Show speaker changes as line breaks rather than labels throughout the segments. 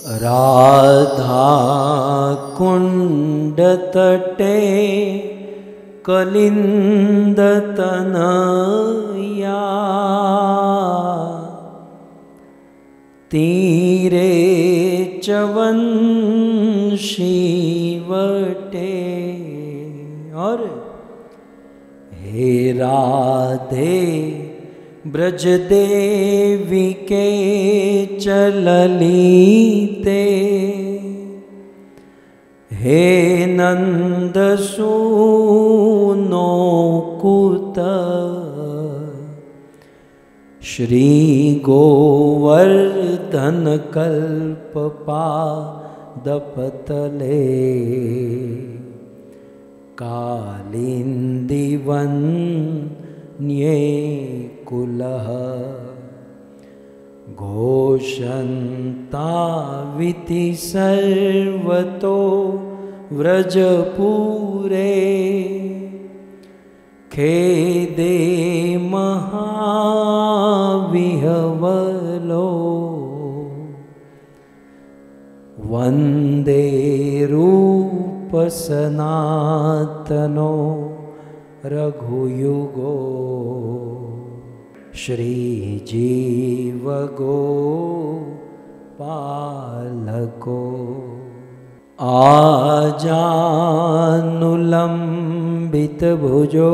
राधा कुंड तटे कलिंद तनया तीरे चवन शिवटे। और हे राधे ब्रज देवी के चललीते, हे नंद सूनो कुत श्री गोवर्धन कल्प पादपतले कालिंदिवन न्ये कुलः घोषन्ताविति सर्वतो व्रजपुरे खेदे महाविहवलो वंदे रूप सनातनो रघुयुगो श्रीजीव गोपालको आजानुलंबित भुजो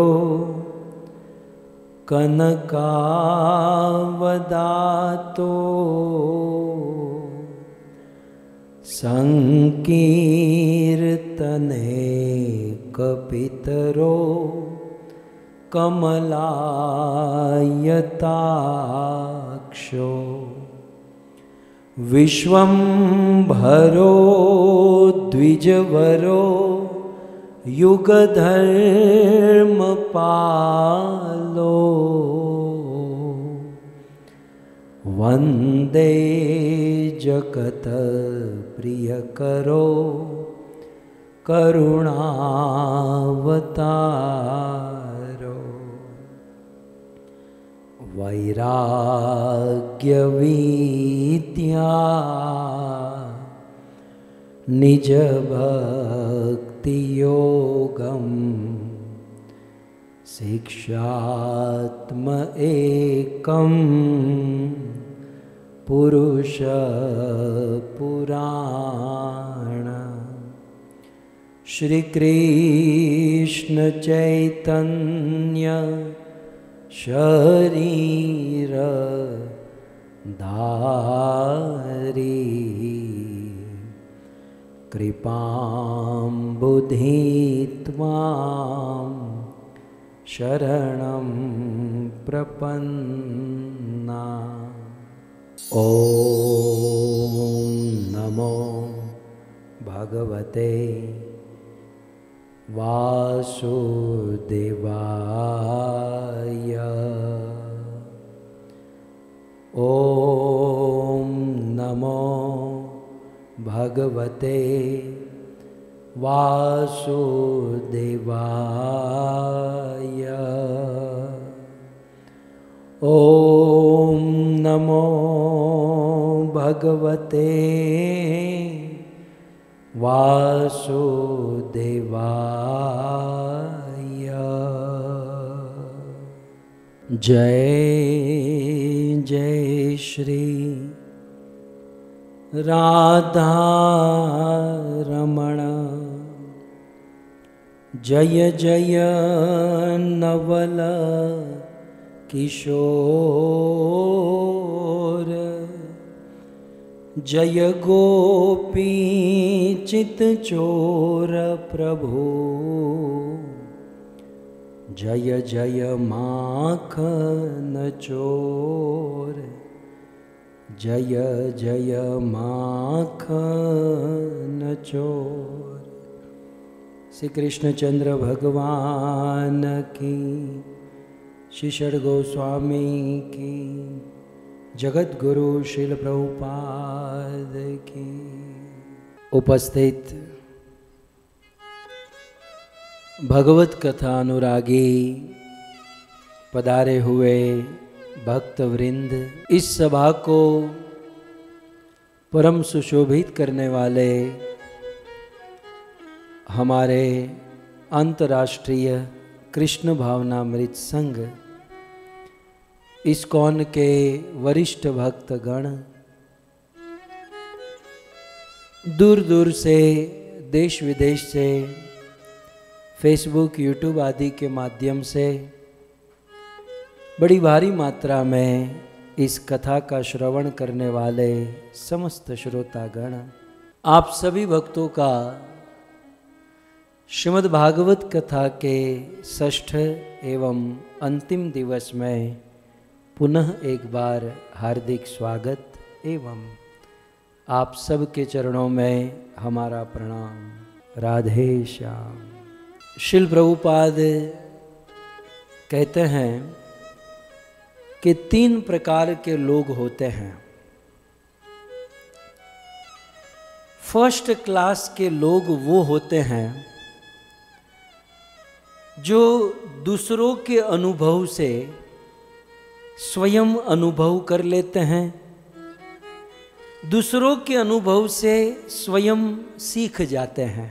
कनकावदातो संकीर्तने कपितरो कमलायताक्षो विश्वंभरो द्विजवरो युगधर्मपालो वंदे जगत प्रियकरो करुणावतारो वैराग्यविद्या निज भक्ति योगम शिक्षात्म एकम पुरुष पुराण श्री कृष्ण चैतन्य शरीर धारी कृपां बुद्धित्वां शरणं प्रपन्ना। ओम नमो भगवते वासुदेवाय। ओम नमो भगवते वासुदेवाय। ओम नमो भगवते वासुदेवाय। जय जय श्री राधा रमण, जय जय नवल किशोर, जय गोपी चित चोर प्रभु, जय जय माखन चोर, जय जय माखन चोर। श्री कृष्णचंद्र भगवान की, श्री षड गोस्वामी की, जगत गुरु श्रील प्रभुपाद की। उपस्थित भगवत कथा अनुरागी पधारे हुए भक्त वृंद, इस सभा को परम सुशोभित करने वाले हमारे अंतर्राष्ट्रीय कृष्ण भावनामृत संघ इस्कॉन के वरिष्ठ भक्तगण, दूर दूर से, देश विदेश से, फेसबुक, यूट्यूब आदि के माध्यम से बड़ी भारी मात्रा में इस कथा का श्रवण करने वाले समस्त श्रोतागण, आप सभी भक्तों का श्रीमद् भागवत कथा के षष्ठ एवं अंतिम दिवस में पुनः एक बार हार्दिक स्वागत एवं आप सबके चरणों में हमारा प्रणाम। राधे श्याम। श्रील प्रभुपाद कहते हैं कि 3 प्रकार के लोग होते हैं। फर्स्ट क्लास के लोग वो होते हैं जो दूसरों के अनुभव से स्वयं अनुभव कर लेते हैं, दूसरों के अनुभव से स्वयं सीख जाते हैं।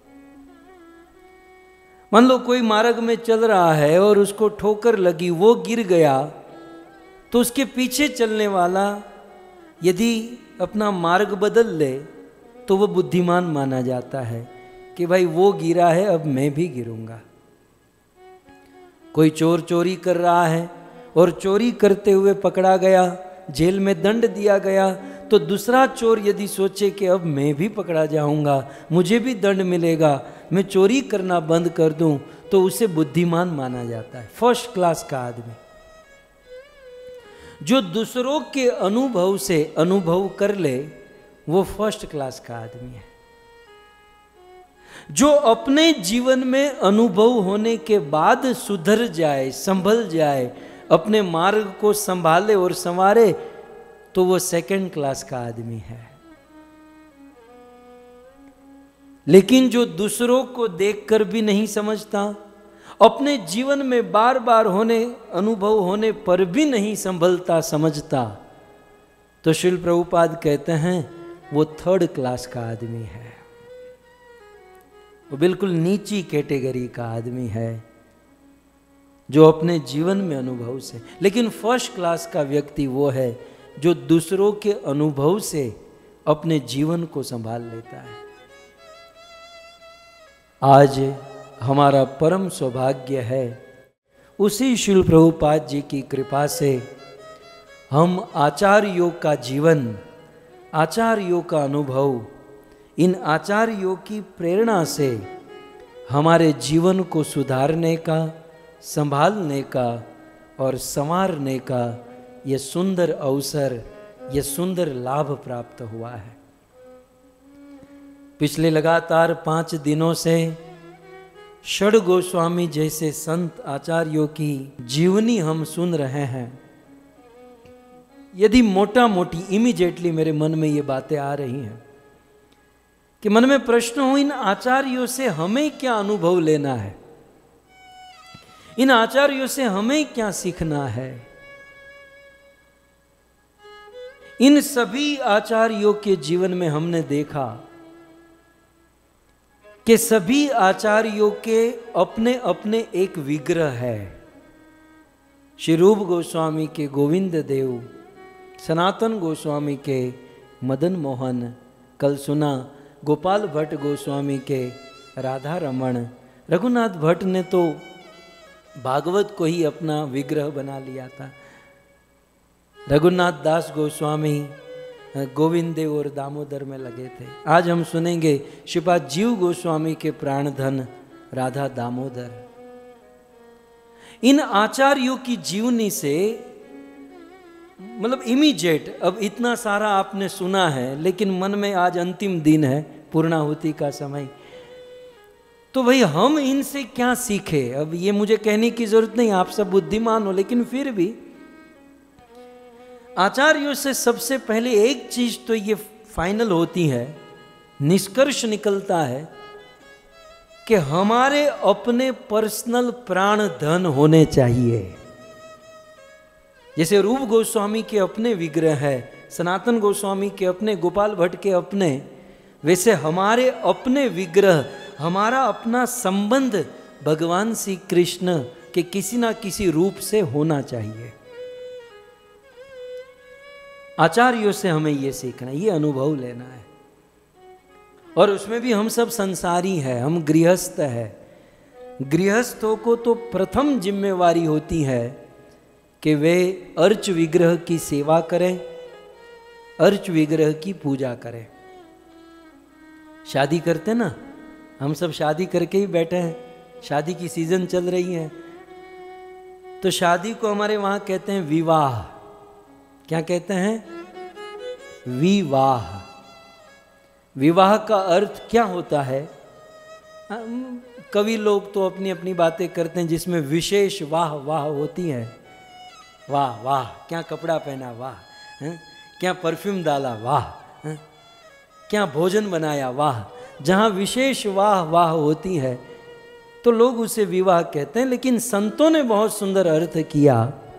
मान लो कोई मार्ग में चल रहा है और उसको ठोकर लगी, वो गिर गया, तो उसके पीछे चलने वाला यदि अपना मार्ग बदल ले तो वो बुद्धिमान माना जाता है कि भाई वो गिरा है, अब मैं भी गिरूंगा। कोई चोर चोरी कर रहा है और चोरी करते हुए पकड़ा गया, जेल में दंड दिया गया, तो दूसरा चोर यदि सोचे कि अब मैं भी पकड़ा जाऊंगा, मुझे भी दंड मिलेगा, मैं चोरी करना बंद कर दूं, तो उसे बुद्धिमान माना जाता है, फर्स्ट क्लास का आदमी। जो दूसरों के अनुभव से अनुभव कर ले वो फर्स्ट क्लास का आदमी है। जो अपने जीवन में अनुभव होने के बाद सुधर जाए, संभल जाए, अपने मार्ग को संभाले और संवारे, तो वो सेकंड क्लास का आदमी है। लेकिन जो दूसरों को देखकर भी नहीं समझता, अपने जीवन में बार बार अनुभव होने पर भी नहीं संभलता समझता, तो श्रील प्रभुपाद कहते हैं वो थर्ड क्लास का आदमी है। वो बिल्कुल नीची कैटेगरी का आदमी है जो अपने जीवन में अनुभव से। लेकिन फर्स्ट क्लास का व्यक्ति वो है जो दूसरों के अनुभव से अपने जीवन को संभाल लेता है। आज हमारा परम सौभाग्य है, उसी श्रील प्रभुपाद जी की कृपा से हम आचार्यों का जीवन, आचार्यों का अनुभव, इन आचार्यों की प्रेरणा से हमारे जीवन को सुधारने का, संभालने का और संवारने का यह सुंदर अवसर, यह सुंदर लाभ प्राप्त हुआ है। पिछले लगातार 5 दिनों से षड गोस्वामी जैसे संत आचार्यों की जीवनी हम सुन रहे हैं। यदि मोटा मोटी इमीडिएटली मेरे मन में ये बातें आ रही हैं कि मन में प्रश्न हो, इन आचार्यों से हमें क्या अनुभव लेना है, इन आचार्यों से हमें क्या सीखना है। इन सभी आचार्यों के जीवन में हमने देखा कि सभी आचार्यों के अपने अपने एक विग्रह है। श्री रूप गोस्वामी के गोविंद देव, सनातन गोस्वामी के मदन मोहन, कल सुना गोपाल भट्ट गोस्वामी के राधा रमण, रघुनाथ भट्ट ने तो भागवत को ही अपना विग्रह बना लिया था। रघुनाथ दास गोस्वामी गोविंद देव और दामोदर में लगे थे। आज हम सुनेंगे श्रीपाद जीव गोस्वामी के प्राणधन राधा दामोदर। इन आचार्यों की जीवनी से मतलब इमीडिएट, अब इतना सारा आपने सुना है, लेकिन मन में आज अंतिम दिन है, पूर्णाहुति का समय, तो भाई हम इनसे क्या सीखे। अब ये मुझे कहने की जरूरत नहीं, आप सब बुद्धिमान हो, लेकिन फिर भी आचार्यों से सबसे पहले एक चीज तो ये फाइनल होती है, निष्कर्ष निकलता है कि हमारे अपने पर्सनल प्राण धन होने चाहिए। जैसे रूप गोस्वामी के अपने विग्रह है, सनातन गोस्वामी के अपने, गोपाल भट्ट के अपने, वैसे हमारे अपने विग्रह, हमारा अपना संबंध भगवान श्री कृष्ण के किसी ना किसी रूप से होना चाहिए। आचार्यों से हमें ये सीखना, ये अनुभव लेना है। और उसमें भी हम सब संसारी हैं, हम गृहस्थ हैं। गृहस्थों को तो प्रथम जिम्मेवारी होती है कि वे अर्च विग्रह की सेवा करें, अर्च विग्रह की पूजा करें। शादी करते ना, हम सब शादी करके ही बैठे हैं, शादी की सीजन चल रही है, तो शादी को हमारे वहां कहते हैं विवाह। क्या कहते हैं? विवाह। विवाह का अर्थ क्या होता है? कवि लोग तो अपनी अपनी बातें करते हैं जिसमें विशेष वाह वाह होती है। वाह वाह, क्या कपड़ा पहना, वाह, क्या परफ्यूम डाला, वाह, क्या भोजन बनाया, वाह। जहाँ विशेष वाह वाह होती है तो लोग उसे विवाह कहते हैं। लेकिन संतों ने बहुत सुंदर अर्थ किया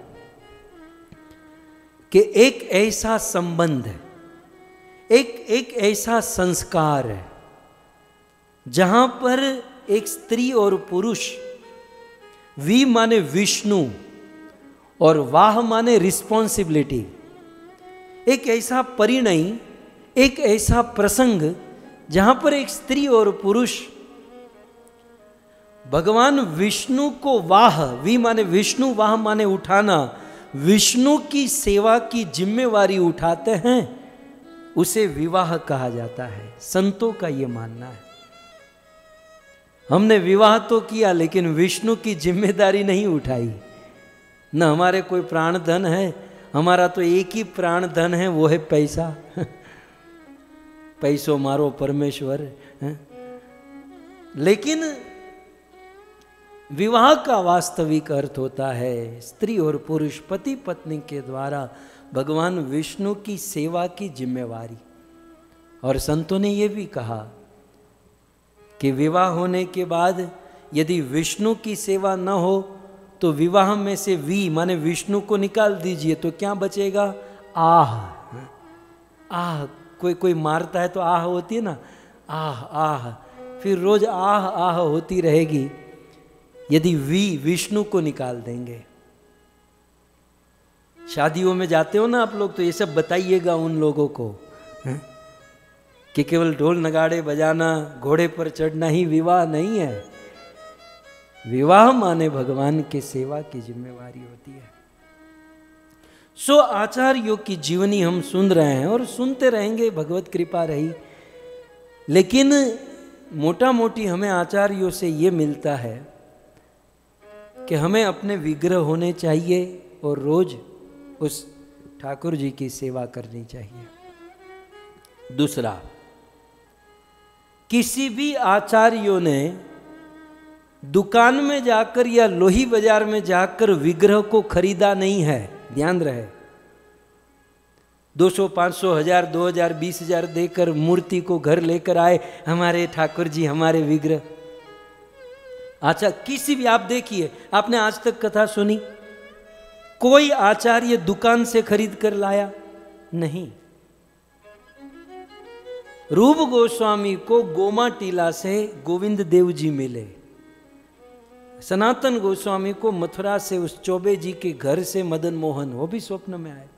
कि एक ऐसा संबंध है, एक ऐसा संस्कार है जहां पर एक स्त्री और पुरुष, वी माने विष्णु और वाह माने रिस्पॉन्सिबिलिटी, एक ऐसा परिणय, एक ऐसा प्रसंग जहां पर एक स्त्री और पुरुष भगवान विष्णु को वाह, वी माने विष्णु, वाह माने उठाना, विष्णु की सेवा की जिम्मेवारी उठाते हैं, उसे विवाह कहा जाता है। संतों का यह मानना है। हमने विवाह तो किया लेकिन विष्णु की जिम्मेदारी नहीं उठाई। न हमारे कोई प्राण धन है, हमारा तो एक ही प्राण धन है, वो है पैसा। पैसो मारो परमेश्वर है? लेकिन विवाह का वास्तविक अर्थ होता है स्त्री और पुरुष, पति पत्नी के द्वारा भगवान विष्णु की सेवा की जिम्मेवारी। और संतों ने यह भी कहा कि विवाह होने के बाद यदि विष्णु की सेवा न हो तो विवाह में से वी माने विष्णु को निकाल दीजिए तो क्या बचेगा? आह। आह, कोई मारता है तो आह होती है ना, आह आह, फिर रोज आह आह होती रहेगी यदि विष्णु को निकाल देंगे। शादियों में जाते हो ना आप लोग, तो ये सब बताइएगा उन लोगों को कि केवल ढोल नगाड़े बजाना, घोड़े पर चढ़ना ही विवाह नहीं है। विवाह माने भगवान के सेवा की जिम्मेवारी होती है। सो आचार्यों की जीवनी हम सुन रहे हैं और सुनते रहेंगे, भगवत कृपा रही। लेकिन मोटा मोटी हमें आचार्यों से ये मिलता है कि हमें अपने विग्रह होने चाहिए और रोज उस ठाकुर जी की सेवा करनी चाहिए। दूसरा, किसी भी आचार्यों ने दुकान में जाकर या लोही बाजार में जाकर विग्रह को खरीदा नहीं है, ध्यान रहे। 200, 500, 1000, 2000, 20,000 देकर मूर्ति को घर लेकर आए, हमारे ठाकुर जी, हमारे विग्रह। अच्छा, किसी भी, आप देखिए, आपने आज तक कथा सुनी, कोई आचार्य दुकान से खरीद कर लाया नहीं। रूप गोस्वामी को गोमा टीला से गोविंद देव जी मिले, सनातन गोस्वामी को मथुरा से उस चौबे जी के घर से मदन मोहन, वो भी स्वप्न में आए।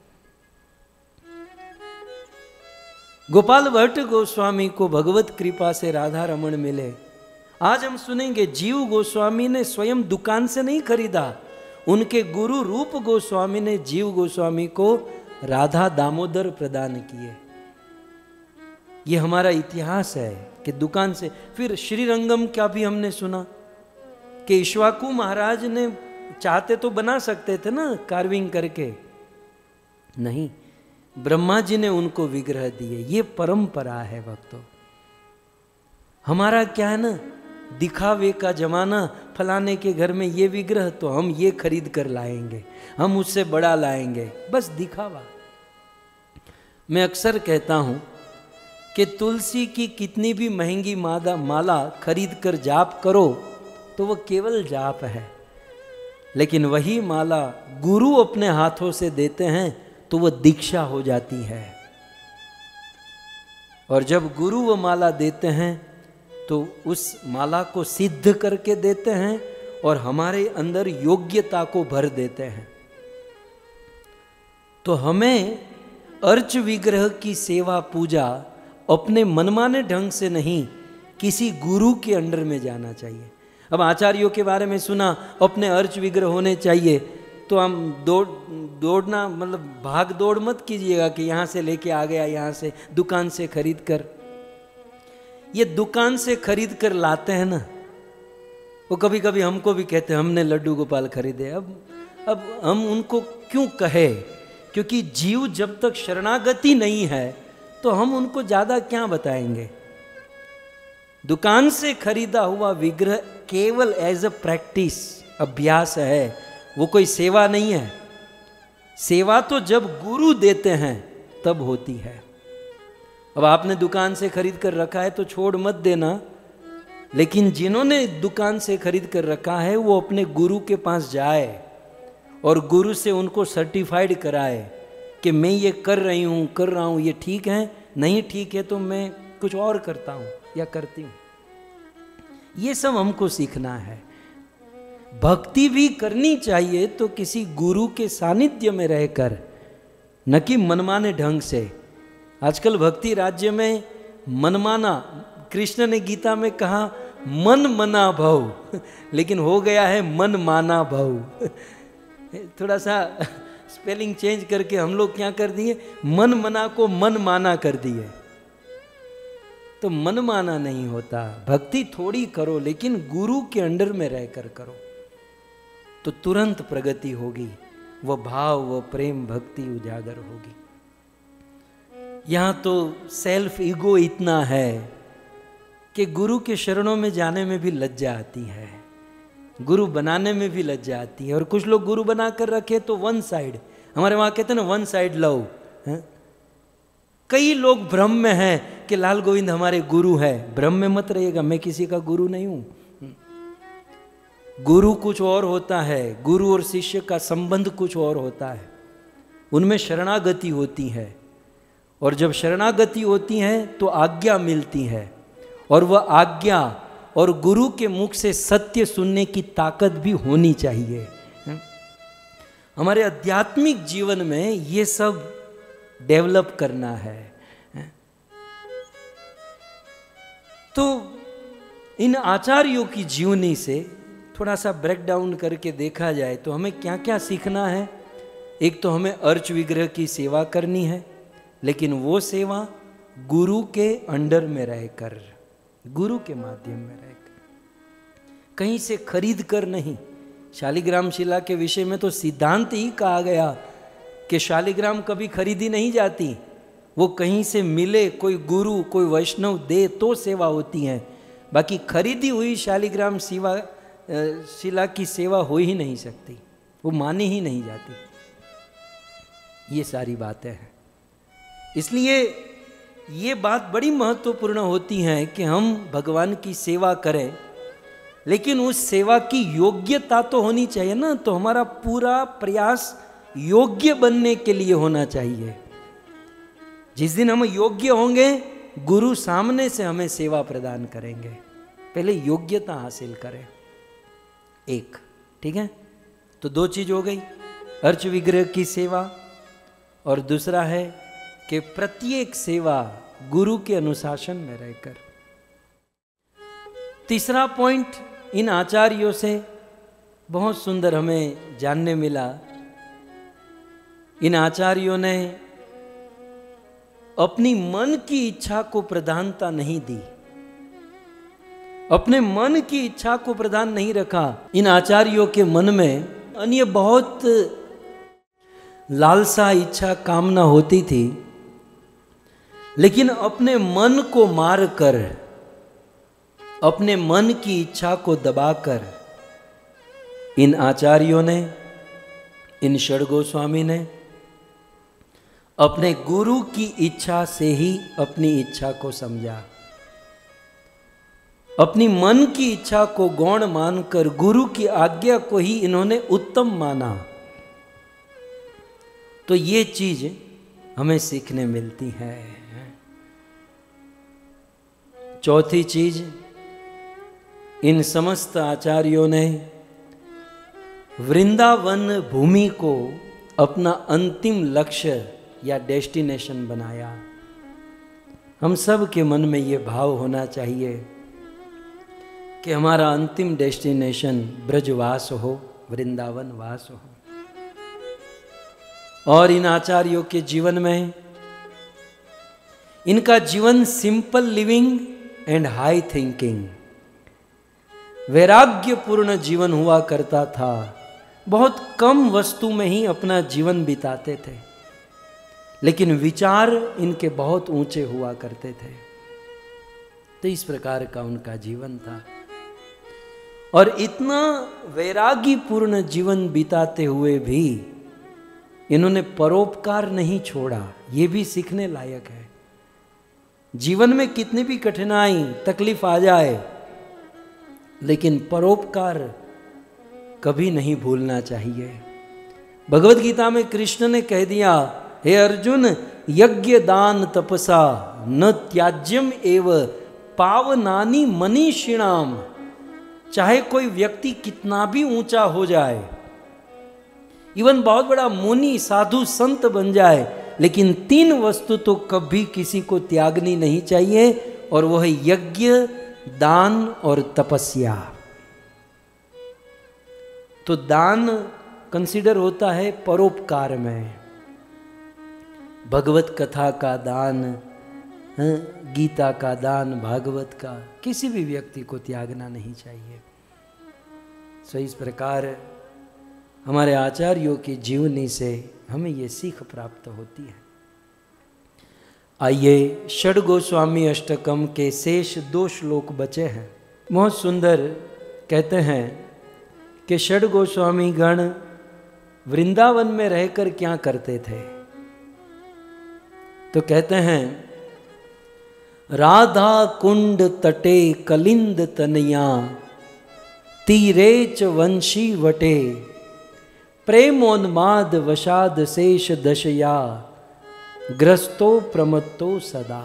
गोपाल भट्ट गोस्वामी को भगवत कृपा से राधा रमण मिले। आज हम सुनेंगे जीव गोस्वामी ने स्वयं दुकान से नहीं खरीदा, उनके गुरु रूप गोस्वामी ने जीव गोस्वामी को राधा दामोदर प्रदान किए। ये हमारा इतिहास है कि दुकान से। फिर श्रीरंगम का भी हमने सुना कि इक्ष्वाकु महाराज ने चाहते तो बना सकते थे ना कार्विंग करके, नहीं, ब्रह्मा जी ने उनको विग्रह दिए। ये परंपरा है भक्तों। हमारा क्या है ना, दिखावे का जमाना, फलाने के घर में ये विग्रह तो हम ये खरीद कर लाएंगे, हम उससे बड़ा लाएंगे, बस दिखावा। मैं अक्सर कहता हूं कि तुलसी की कितनी भी महंगी माला खरीद कर जाप करो तो वो केवल जाप है, लेकिन वही माला गुरु अपने हाथों से देते हैं तो वह दीक्षा हो जाती है। और जब गुरु वो माला देते हैं तो उस माला को सिद्ध करके देते हैं और हमारे अंदर योग्यता को भर देते हैं। तो हमें अर्च विग्रह की सेवा पूजा अपने मनमाने ढंग से नहीं, किसी गुरु के अंडर में जाना चाहिए। अब आचार्यों के बारे में सुना अपने अर्च विग्रह होने चाहिए, तो हम दौड़ना मतलब भाग दौड़ मत कीजिएगा कि यहाँ से लेके आ गया, यहाँ से दुकान से खरीद कर। ये दुकान से खरीद कर लाते हैं ना, वो कभी कभी हमको भी कहते हैं हमने लड्डू गोपाल खरीदे। अब हम उनको क्यों कहे, क्योंकि जीव जब तक शरणागति नहीं है तो हम उनको ज्यादा क्या बताएंगे। दुकान से खरीदा हुआ विग्रह केवल एज अ प्रैक्टिस, अभ्यास है, वो कोई सेवा नहीं है। सेवा तो जब गुरु देते हैं तब होती है। अब आपने दुकान से खरीद कर रखा है तो छोड़ मत देना, लेकिन जिन्होंने दुकान से खरीद कर रखा है वो अपने गुरु के पास जाए और गुरु से उनको सर्टिफाइड कराए कि मैं ये कर रहा हूँ, ये ठीक है, नहीं ठीक है तो मैं कुछ और करता हूँ या करती हूँ। ये सब हमको सीखना है। भक्ति भी करनी चाहिए तो किसी गुरु के सानिध्य में रहकर, न कि मनमाने ढंग से। आजकल भक्ति राज्य में मनमाना, कृष्ण ने गीता में कहा मन मना भव, लेकिन हो गया है मन माना भव। थोड़ा सा स्पेलिंग चेंज करके हम लोग क्या कर दिए, मन मना को मन माना कर दिए। तो मन माना नहीं होता। भक्ति थोड़ी करो लेकिन गुरु के अंडर में रहकर करो तो तुरंत प्रगति होगी, वह भाव, वह प्रेम, भक्ति उजागर होगी। यहां तो सेल्फ ईगो इतना है कि गुरु के शरणों में जाने में भी लज्जा आती है, गुरु बनाने में भी लज्जा आती है। और कुछ लोग गुरु बना कर रखे तो वन साइड, हमारे वहां कहते हैं ना वन साइड लव। कई लोग भ्रम में हैं कि लाल गोविंद हमारे गुरु है। भ्रम में मत रहिएगा, मैं किसी का गुरु नहीं हूं। गुरु कुछ और होता है, गुरु और शिष्य का संबंध कुछ और होता है। उनमें शरणागति होती है, और जब शरणागति होती है तो आज्ञा मिलती है, और वह आज्ञा और गुरु के मुख से सत्य सुनने की ताकत भी होनी चाहिए। हमारे आध्यात्मिक जीवन में ये सब डेवलप करना है। तो इन आचार्यों की जीवनी से थोड़ा सा ब्रेक डाउन करके देखा जाए तो हमें क्या क्या सीखना है। एक तो हमें अर्च विग्रह की सेवा करनी है, लेकिन वो सेवा गुरु के अंडर में रहकर, गुरु के माध्यम में रहकर, कहीं से खरीद कर नहीं। शालिग्राम शिला के विषय में तो सिद्धांत ही कहा गया कि शालिग्राम कभी खरीदी नहीं जाती, वो कहीं से मिले, कोई गुरु कोई वैष्णव दे तो सेवा होती है। बाकी खरीदी हुई शालिग्राम शिला की सेवा हो ही नहीं सकती, वो मानी ही नहीं जाती। ये सारी बातें हैं। इसलिए ये बात बड़ी महत्वपूर्ण होती है कि हम भगवान की सेवा करें, लेकिन उस सेवा की योग्यता तो होनी चाहिए ना। तो हमारा पूरा प्रयास योग्य बनने के लिए होना चाहिए। जिस दिन हम योग्य होंगे, गुरु सामने से हमें सेवा प्रदान करेंगे। पहले योग्यता हासिल करें। एक, ठीक है, तो दो चीज हो गई, अर्च विग्रह की सेवा, और दूसरा है कि प्रत्येक सेवा गुरु के अनुशासन में रहकर। तीसरा पॉइंट इन आचार्यों से बहुत सुंदर हमें जानने मिला। इन आचार्यों ने अपनी मन की इच्छा को प्रधानता नहीं दी, अपने मन की इच्छा को प्रधान नहीं रखा। इन आचार्यों के मन में अन्य बहुत लालसा, इच्छा, कामना होती थी, लेकिन अपने मन को मार कर, अपने मन की इच्छा को दबाकर इन आचार्यों ने, इन षड गोस्वामी ने अपने गुरु की इच्छा से ही अपनी इच्छा को समझा। अपनी मन की इच्छा को गौण मानकर गुरु की आज्ञा को ही इन्होंने उत्तम माना। तो ये चीज हमें सीखने मिलती है। चौथी चीज, इन समस्त आचार्यों ने वृंदावन भूमि को अपना अंतिम लक्ष्य या डेस्टिनेशन बनाया। हम सब के मन में ये भाव होना चाहिए कि हमारा अंतिम डेस्टिनेशन ब्रजवास हो, वृंदावन वास हो। और इन आचार्यों के जीवन में, इनका जीवन simple living and high thinking, वैराग्यपूर्ण जीवन हुआ करता था। बहुत कम वस्तु में ही अपना जीवन बिताते थे, लेकिन विचार इनके बहुत ऊंचे हुआ करते थे। तो इस प्रकार का उनका जीवन था। और इतना वैराग्यपूर्ण जीवन बिताते हुए भी इन्होंने परोपकार नहीं छोड़ा। ये भी सीखने लायक है। जीवन में कितनी भी कठिनाई तकलीफ आ जाए, लेकिन परोपकार कभी नहीं भूलना चाहिए। भगवत गीता में कृष्ण ने कह दिया, हे अर्जुन, यज्ञ दान तपसा न त्याज्यम एव पावनानि मनीषिणाम। चाहे कोई व्यक्ति कितना भी ऊंचा हो जाए, इवन बहुत बड़ा मुनि साधु संत बन जाए, लेकिन 3 वस्तु तो कभी किसी को त्यागनी नहीं चाहिए, और वह है यज्ञ, दान और तपस्या। तो दान कंसीडर होता है परोपकार में, भगवत कथा का दान, गीता का दान, भागवत का, किसी भी व्यक्ति को त्यागना नहीं चाहिए। सो इस प्रकार हमारे आचार्यों की जीवनी से हमें ये सीख प्राप्त होती है। आइए षड गोस्वामी अष्टकम के शेष 2 श्लोक बचे हैं। बहुत सुंदर कहते हैं कि षड गोस्वामी गण वृंदावन में रहकर क्या करते थे। तो कहते हैं, राधा कुंड तटे कलिंद तनया तीरे च वंशी वटे प्रेमोन्माद वशाद शेष दशया ग्रस्तो प्रमत्तो सदा।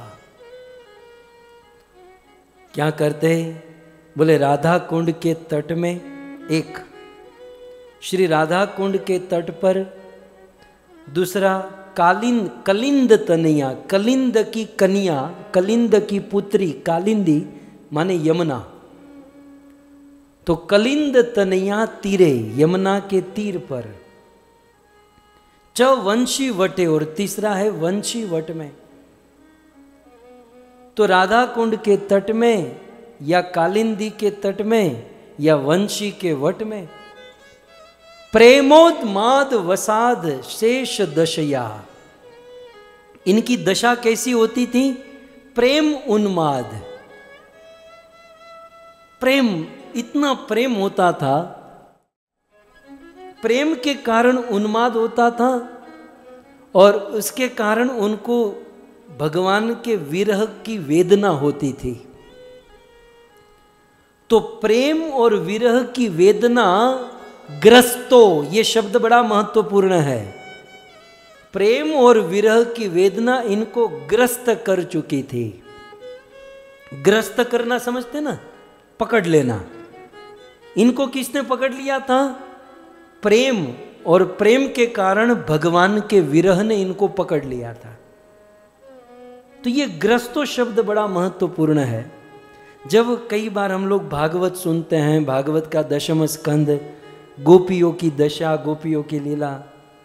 क्या करते? बोले राधा कुंड के तट में, एक श्री राधा कुंड के तट पर, दूसरा कलिंद तनया, कलिंद की कन्या, कलिंद की पुत्री, कालिंदी माने यमुना। तो कलिंद तनया तीरे, यमुना के तीर पर, च वंशी वटे, और तीसरा है वंशी वट में। तो राधा कुंड के तट में, या कालिंदी के तट में, या वंशी के वट में। प्रेमोन्माद वसाद शेष दशया, इनकी दशा कैसी होती थी? प्रेम उन्माद, प्रेम, इतना प्रेम होता था, प्रेम के कारण उन्माद होता था, और उसके कारण उनको भगवान के विरह की वेदना होती थी। तो प्रेम और विरह की वेदना ग्रस्तो, ये शब्द बड़ा महत्वपूर्ण है। प्रेम और विरह की वेदना इनको ग्रस्त कर चुकी थी। ग्रस्त करना समझते ना, पकड़ लेना। इनको किसने पकड़ लिया था? प्रेम, और प्रेम के कारण भगवान के विरह ने इनको पकड़ लिया था। तो ये ग्रस्तो शब्द बड़ा महत्वपूर्ण है। जब कई बार हम लोग भागवत सुनते हैं, भागवत का 10वां स्कंद, गोपियों की दशा, गोपियों की लीला,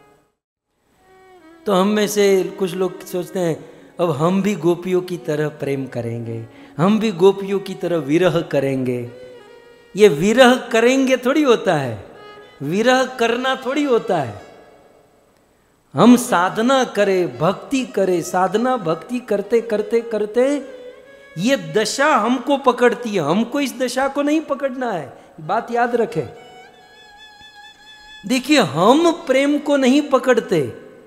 तो हम में से कुछ लोग सोचते हैं अब हम भी गोपियों की तरह प्रेम करेंगे, हम भी गोपियों की तरह विरह करेंगे। ये विरह करेंगे थोड़ी होता है, विरह करना थोड़ी होता है। हम साधना करें, भक्ति करें, साधना भक्ति करते करते करते ये दशा हमको पकड़ती है। हमको इस दशा को नहीं पकड़ना है, बात याद रखें। देखिए, हम प्रेम को नहीं पकड़ते।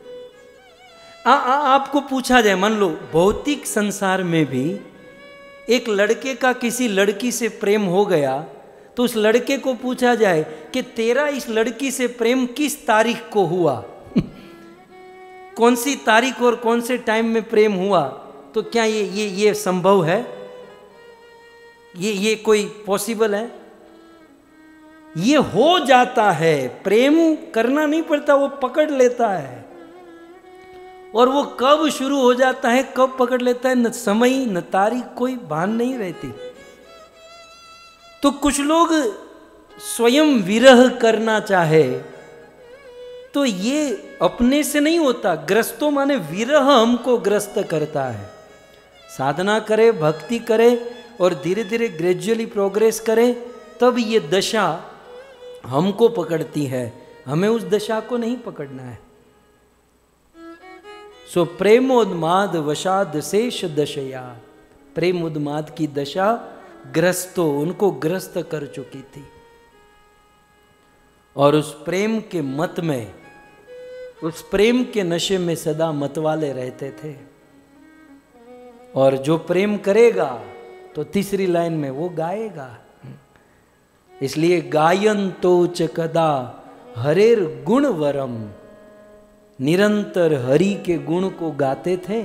आपको पूछा जाए, मान लो भौतिक संसार में भी एक लड़के का किसी लड़की से प्रेम हो गया, तो उस लड़के को पूछा जाए कि तेरा इस लड़की से प्रेम किस तारीख को हुआ कौन सी तारीख और कौन से टाइम में प्रेम हुआ, तो क्या ये संभव है? ये कोई पॉसिबल है? ये हो जाता है, प्रेम करना नहीं पड़ता, वो पकड़ लेता है। और वो कब शुरू हो जाता है, कब पकड़ लेता है, न समय न तारीख कोई भान नहीं रहती। तो कुछ लोग स्वयं विरह करना चाहे तो ये अपने से नहीं होता। ग्रस्तों माने विरह हमको ग्रस्त करता है। साधना करे, भक्ति करे और धीरे धीरे ग्रेजुअली प्रोग्रेस करे, तब ये दशा हमको पकड़ती है, हमें उस दशा को नहीं पकड़ना है। सो प्रेमोन्माद वशाद शेष दशया, प्रेम उन्माद की दशा ग्रस्तों, उनको ग्रस्त कर चुकी थी। और उस प्रेम के मत में, उस प्रेम के नशे में सदा मतवाले रहते थे। और जो प्रेम करेगा तो तीसरी लाइन में वो गाएगा। इसलिए गायन तो च कदा हरेर गुण वरम, निरंतर हरि के गुण को गाते थे।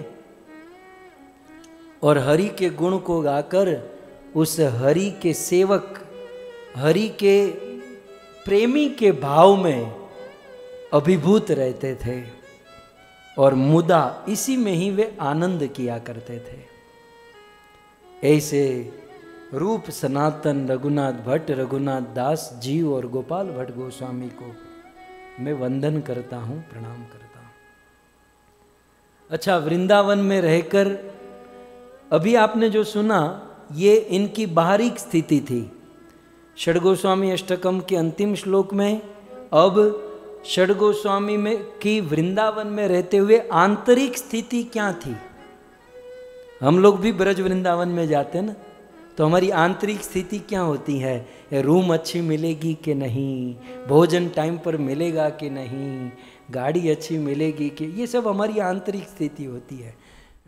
और हरि के गुण को गाकर उस हरि के सेवक, हरि के प्रेमी के भाव में अभिभूत रहते थे। और मुदा इसी में ही वे आनंद किया करते थे। ऐसे रूप सनातन रघुनाथ भट्ट, रघुनाथ दास जी और गोपाल भट्ट गोस्वामी को मैं वंदन करता हूँ, प्रणाम करता हूँ। अच्छा, वृंदावन में रहकर अभी आपने जो सुना ये इनकी बाहरी स्थिति थी। षड गोस्वामी अष्टकम के अंतिम श्लोक में अब षड गोस्वामी में की वृंदावन में रहते हुए आंतरिक स्थिति क्या थी। हम लोग भी ब्रज वृंदावन में जाते हैं ना, तो हमारी आंतरिक स्थिति क्या होती है? रूम अच्छी मिलेगी कि नहीं, भोजन टाइम पर मिलेगा कि नहीं, गाड़ी अच्छी मिलेगी कि, ये सब हमारी आंतरिक स्थिति होती है।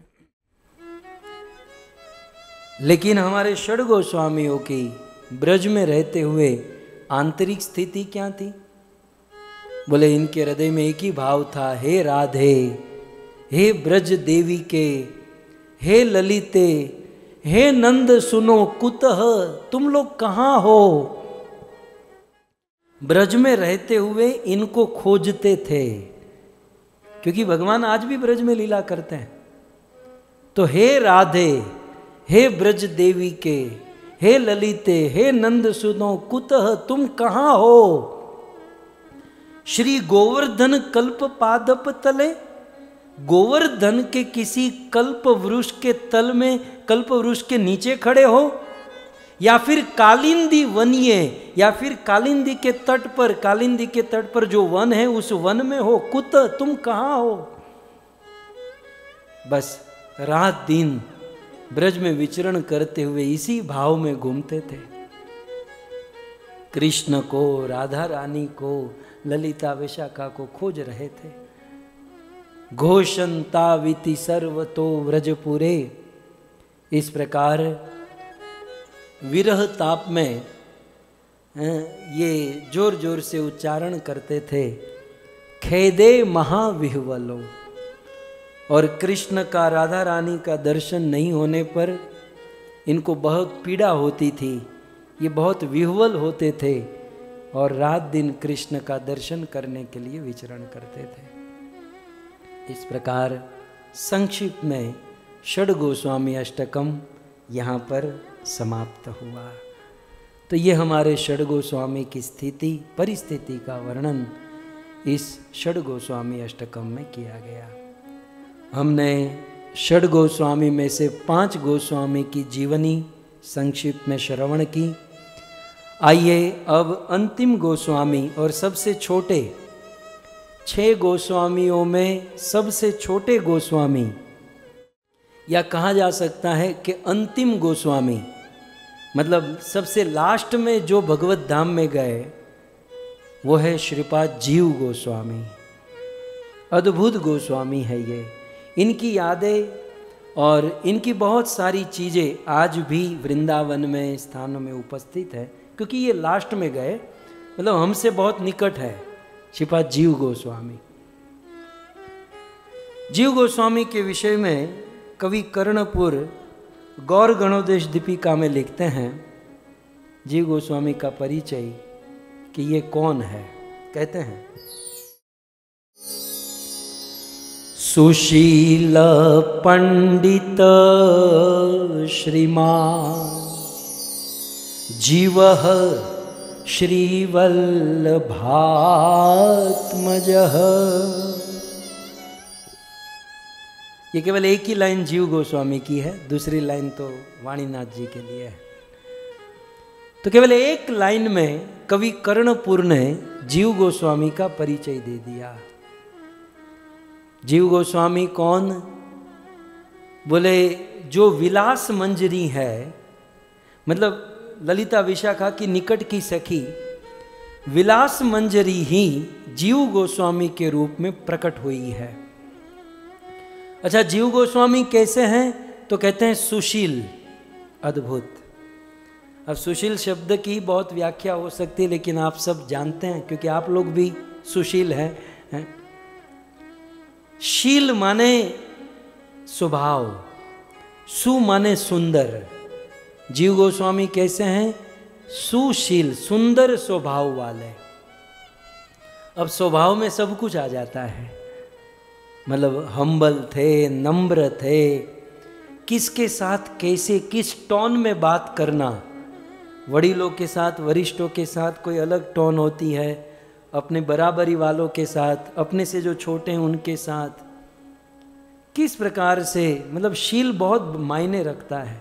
लेकिन हमारे षड गोस्वामियों की ब्रज में रहते हुए आंतरिक स्थिति क्या थी? बोले इनके हृदय में एक ही भाव था, हे राधे, हे ब्रज देवी के, हे ललिते, हे नंद सुनो कुतः, तुम लोग कहाँ हो? ब्रज में रहते हुए इनको खोजते थे, क्योंकि भगवान आज भी ब्रज में लीला करते हैं। तो हे राधे, हे ब्रज देवी के, हे ललिते, हे नंद सुनो कुतः, तुम कहाँ हो? श्री गोवर्धन कल्प पादप तले, गोवर्धन के किसी कल्प वृक्ष के तल में, कल्प वृक्ष के नीचे खड़े हो, या फिर कालिंदी वनिये, या फिर कालिंदी के तट पर, कालिंदी के तट पर जो वन है उस वन में हो? कुत, तुम कहाँ हो? बस रात दिन ब्रज में विचरण करते हुए इसी भाव में घूमते थे। कृष्ण को, राधा रानी को, ललिता विशाखा को खोज रहे थे। घोषंताविति सर्वतो व्रजपुरे, इस प्रकार विरह ताप में ये जोर जोर से उच्चारण करते थे, खेदे महाविह्वलो। और कृष्ण का, राधा रानी का दर्शन नहीं होने पर इनको बहुत पीड़ा होती थी, ये बहुत विह्वल होते थे और रात दिन कृष्ण का दर्शन करने के लिए विचरण करते थे। इस प्रकार संक्षिप्त में षड गोस्वामी अष्टकम यहाँ पर समाप्त हुआ। तो ये हमारे षड गोस्वामी की स्थिति, परिस्थिति का वर्णन इस षड गोस्वामी अष्टकम में किया गया। हमने षड गोस्वामी में से 5 गोस्वामी की जीवनी संक्षिप्त में श्रवण की। आइए अब अंतिम गोस्वामी और सबसे छोटे 6 गोस्वामियों में सबसे छोटे गोस्वामी, या कहा जा सकता है कि अंतिम गोस्वामी, मतलब सबसे लास्ट में जो भगवत धाम में गए वो है श्रीपाद जीव गोस्वामी। अद्भुत गोस्वामी है ये। इनकी यादें और इनकी बहुत सारी चीज़ें आज भी वृंदावन में स्थानों में उपस्थित है, क्योंकि ये लास्ट में गए, मतलब हमसे बहुत निकट है श्रीपाद जीव गोस्वामी। जीव गोस्वामी के विषय में कवि कर्णपुर गौर गणोदेश दीपिका में लिखते हैं जीव गोस्वामी का परिचय कि ये कौन है। कहते हैं, सुशील पंडित श्रीमान जीव श्रीवल्लभात्मजः। ये केवल एक ही लाइन जीव गोस्वामी की है, दूसरी लाइन तो वाणीनाथ जी के लिए है। तो केवल एक लाइन में कवि कर्णपुर ने जीव गोस्वामी का परिचय दे दिया। जीव गोस्वामी कौन? बोले जो विलास मंजरी है, मतलब ललिता विशाखा की निकट की सखी विलास मंजरी ही जीव गोस्वामी के रूप में प्रकट हुई है। अच्छा, जीव गोस्वामी कैसे हैं? तो कहते हैं सुशील, अद्भुत। अब सुशील शब्द की बहुत व्याख्या हो सकती है, लेकिन आप सब जानते हैं क्योंकि आप लोग भी सुशील हैं। शील माने स्वभाव, सु माने सुंदर। जीव गोस्वामी कैसे हैं? सुशील, सुंदर स्वभाव वाले। अब स्वभाव में सब कुछ आ जाता है, मतलब हम्बल थे, नम्र थे, किसके साथ कैसे किस टोन में बात करना। वडीलों के साथ, वरिष्ठों के साथ कोई अलग टोन होती है, अपने बराबरी वालों के साथ, अपने से जो छोटे हैं उनके साथ किस प्रकार से, मतलब शील बहुत मायने रखता है।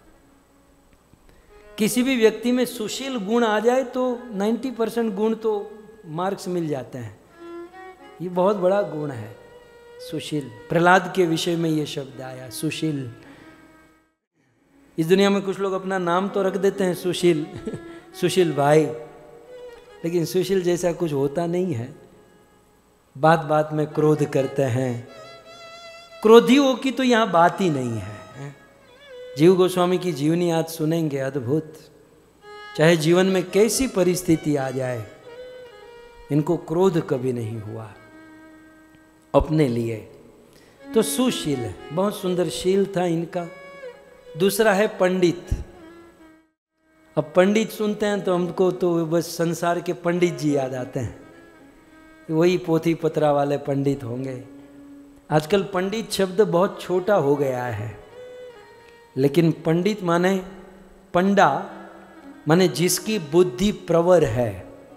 किसी भी व्यक्ति में सुशील गुण आ जाए तो 90% गुण तो मार्क्स मिल जाते हैं। ये बहुत बड़ा गुण है सुशील। प्रहलाद के विषय में ये शब्द आया, सुशील। इस दुनिया में कुछ लोग अपना नाम तो रख देते हैं सुशील, सुशील भाई, लेकिन सुशील जैसा कुछ होता नहीं है। बात बात में क्रोध करते हैं। क्रोधियों की तो यहाँ बात ही नहीं है। जीव गोस्वामी की जीवनी आज सुनेंगे, अद्भुत। चाहे जीवन में कैसी परिस्थिति आ जाए, इनको क्रोध कभी नहीं हुआ अपने लिए। तो सुशील है, बहुत सुंदर शील था इनका। दूसरा है पंडित। अब पंडित सुनते हैं तो हमको तो बस संसार के पंडित जी याद आते हैं, वही पोथी पत्रा वाले पंडित होंगे। आजकल पंडित शब्द बहुत छोटा हो गया है, लेकिन पंडित माने, पंडा माने जिसकी बुद्धि प्रवर है,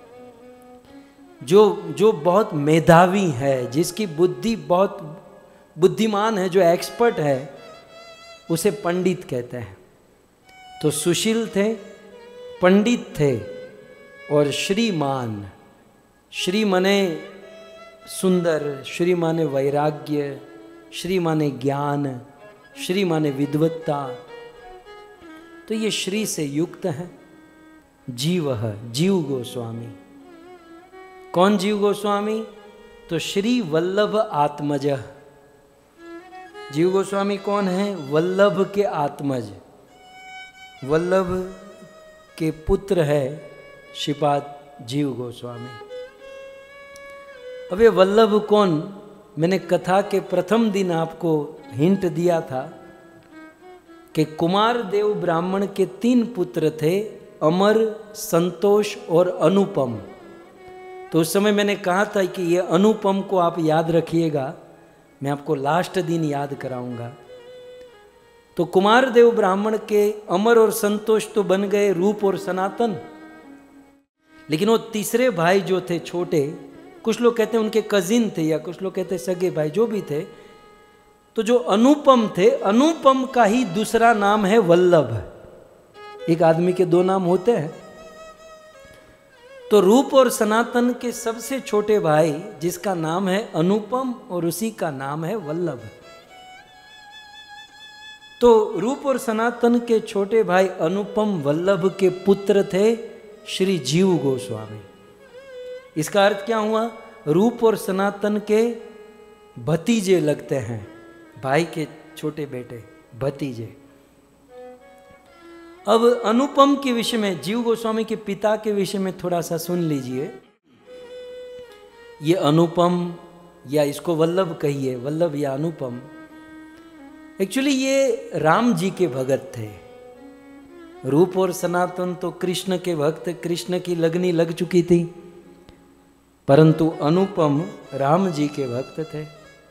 जो बहुत मेधावी है, जिसकी बुद्धि बहुत बुद्धिमान है, जो एक्सपर्ट है, उसे पंडित कहते हैं। तो सुशील थे, पंडित थे और श्रीमान। श्री माने सुंदर, श्री माने वैराग्य, श्री माने ज्ञान, श्री माने विद्वत्ता। तो ये श्री से युक्त है। जीव है, जीव गोस्वामी। कौन जीव गोस्वामी? तो श्री वल्लभ आत्मज। जीव गोस्वामी कौन है? वल्लभ के आत्मज, वल्लभ के पुत्र है श्रीपाद जीव गोस्वामी। अब ये वल्लभ कौन? मैंने कथा के प्रथम दिन आपको हिंट दिया था कि कुमार देव ब्राह्मण के 3 पुत्र थे, अमर, संतोष और अनुपम। तो उस समय मैंने कहा था कि ये अनुपम को आप याद रखिएगा, मैं आपको लास्ट दिन याद कराऊंगा। तो कुमार देव ब्राह्मण के अमर और संतोष तो बन गए रूप और सनातन, लेकिन वो तीसरे भाई जो थे छोटे, कुछ लोग कहते हैं उनके कजिन थे या कुछ लोग कहते हैं सगे भाई, जो भी थे, तो जो अनुपम थे, अनुपम का ही दूसरा नाम है वल्लभ। एक आदमी के 2 नाम होते हैं। तो रूप और सनातन के सबसे छोटे भाई जिसका नाम है अनुपम और उसी का नाम है वल्लभ। तो रूप और सनातन के छोटे भाई अनुपम वल्लभ के पुत्र थे श्री जीव गोस्वामी। इसका अर्थ क्या हुआ? रूप और सनातन के भतीजे लगते हैं, भाई के छोटे बेटे, भतीजे। अब अनुपम के विषय में, जीव गोस्वामी के पिता के विषय में थोड़ा सा सुन लीजिए। ये अनुपम या इसको वल्लभ कहिए, वल्लभ या अनुपम, एक्चुअली ये राम जी के भगत थे। रूप और सनातन तो कृष्ण के भक्त, कृष्ण की लगनी लग चुकी थी, परंतु अनुपम राम जी के भक्त थे।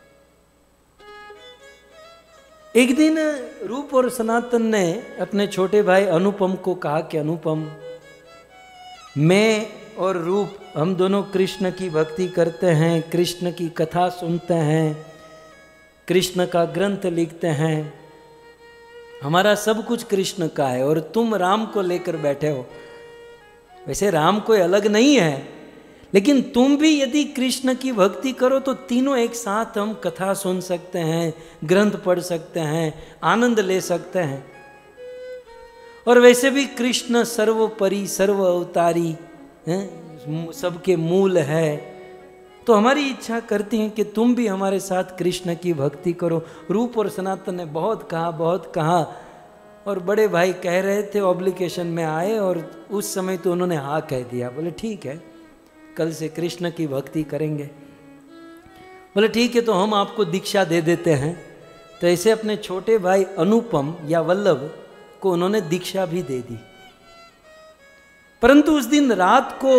एक दिन रूप और सनातन ने अपने छोटे भाई अनुपम को कहा कि अनुपम, मैं और रूप हम दोनों कृष्ण की भक्ति करते हैं, कृष्ण की कथा सुनते हैं, कृष्ण का ग्रंथ लिखते हैं, हमारा सब कुछ कृष्ण का है, और तुम राम को लेकर बैठे हो। वैसे राम कोई अलग नहीं है, लेकिन तुम भी यदि कृष्ण की भक्ति करो तो तीनों एक साथ हम कथा सुन सकते हैं, ग्रंथ पढ़ सकते हैं, आनंद ले सकते हैं। और वैसे भी कृष्ण सर्वोपरि सर्व अवतारी सबके मूल है, तो हमारी इच्छा करती है कि तुम भी हमारे साथ कृष्ण की भक्ति करो। रूप और सनातन ने बहुत कहा, और बड़े भाई कह रहे थे, ऑब्लिगेशन में आए, और उस समय तो उन्होंने हाँ कह दिया। बोले ठीक है, कल से कृष्ण की भक्ति करेंगे। बोले ठीक है, तो हम आपको दीक्षा दे देते हैं। तो ऐसे अपने छोटे भाई अनुपम या वल्लभ को उन्होंने दीक्षा भी दे दी। परंतु उस दिन रात को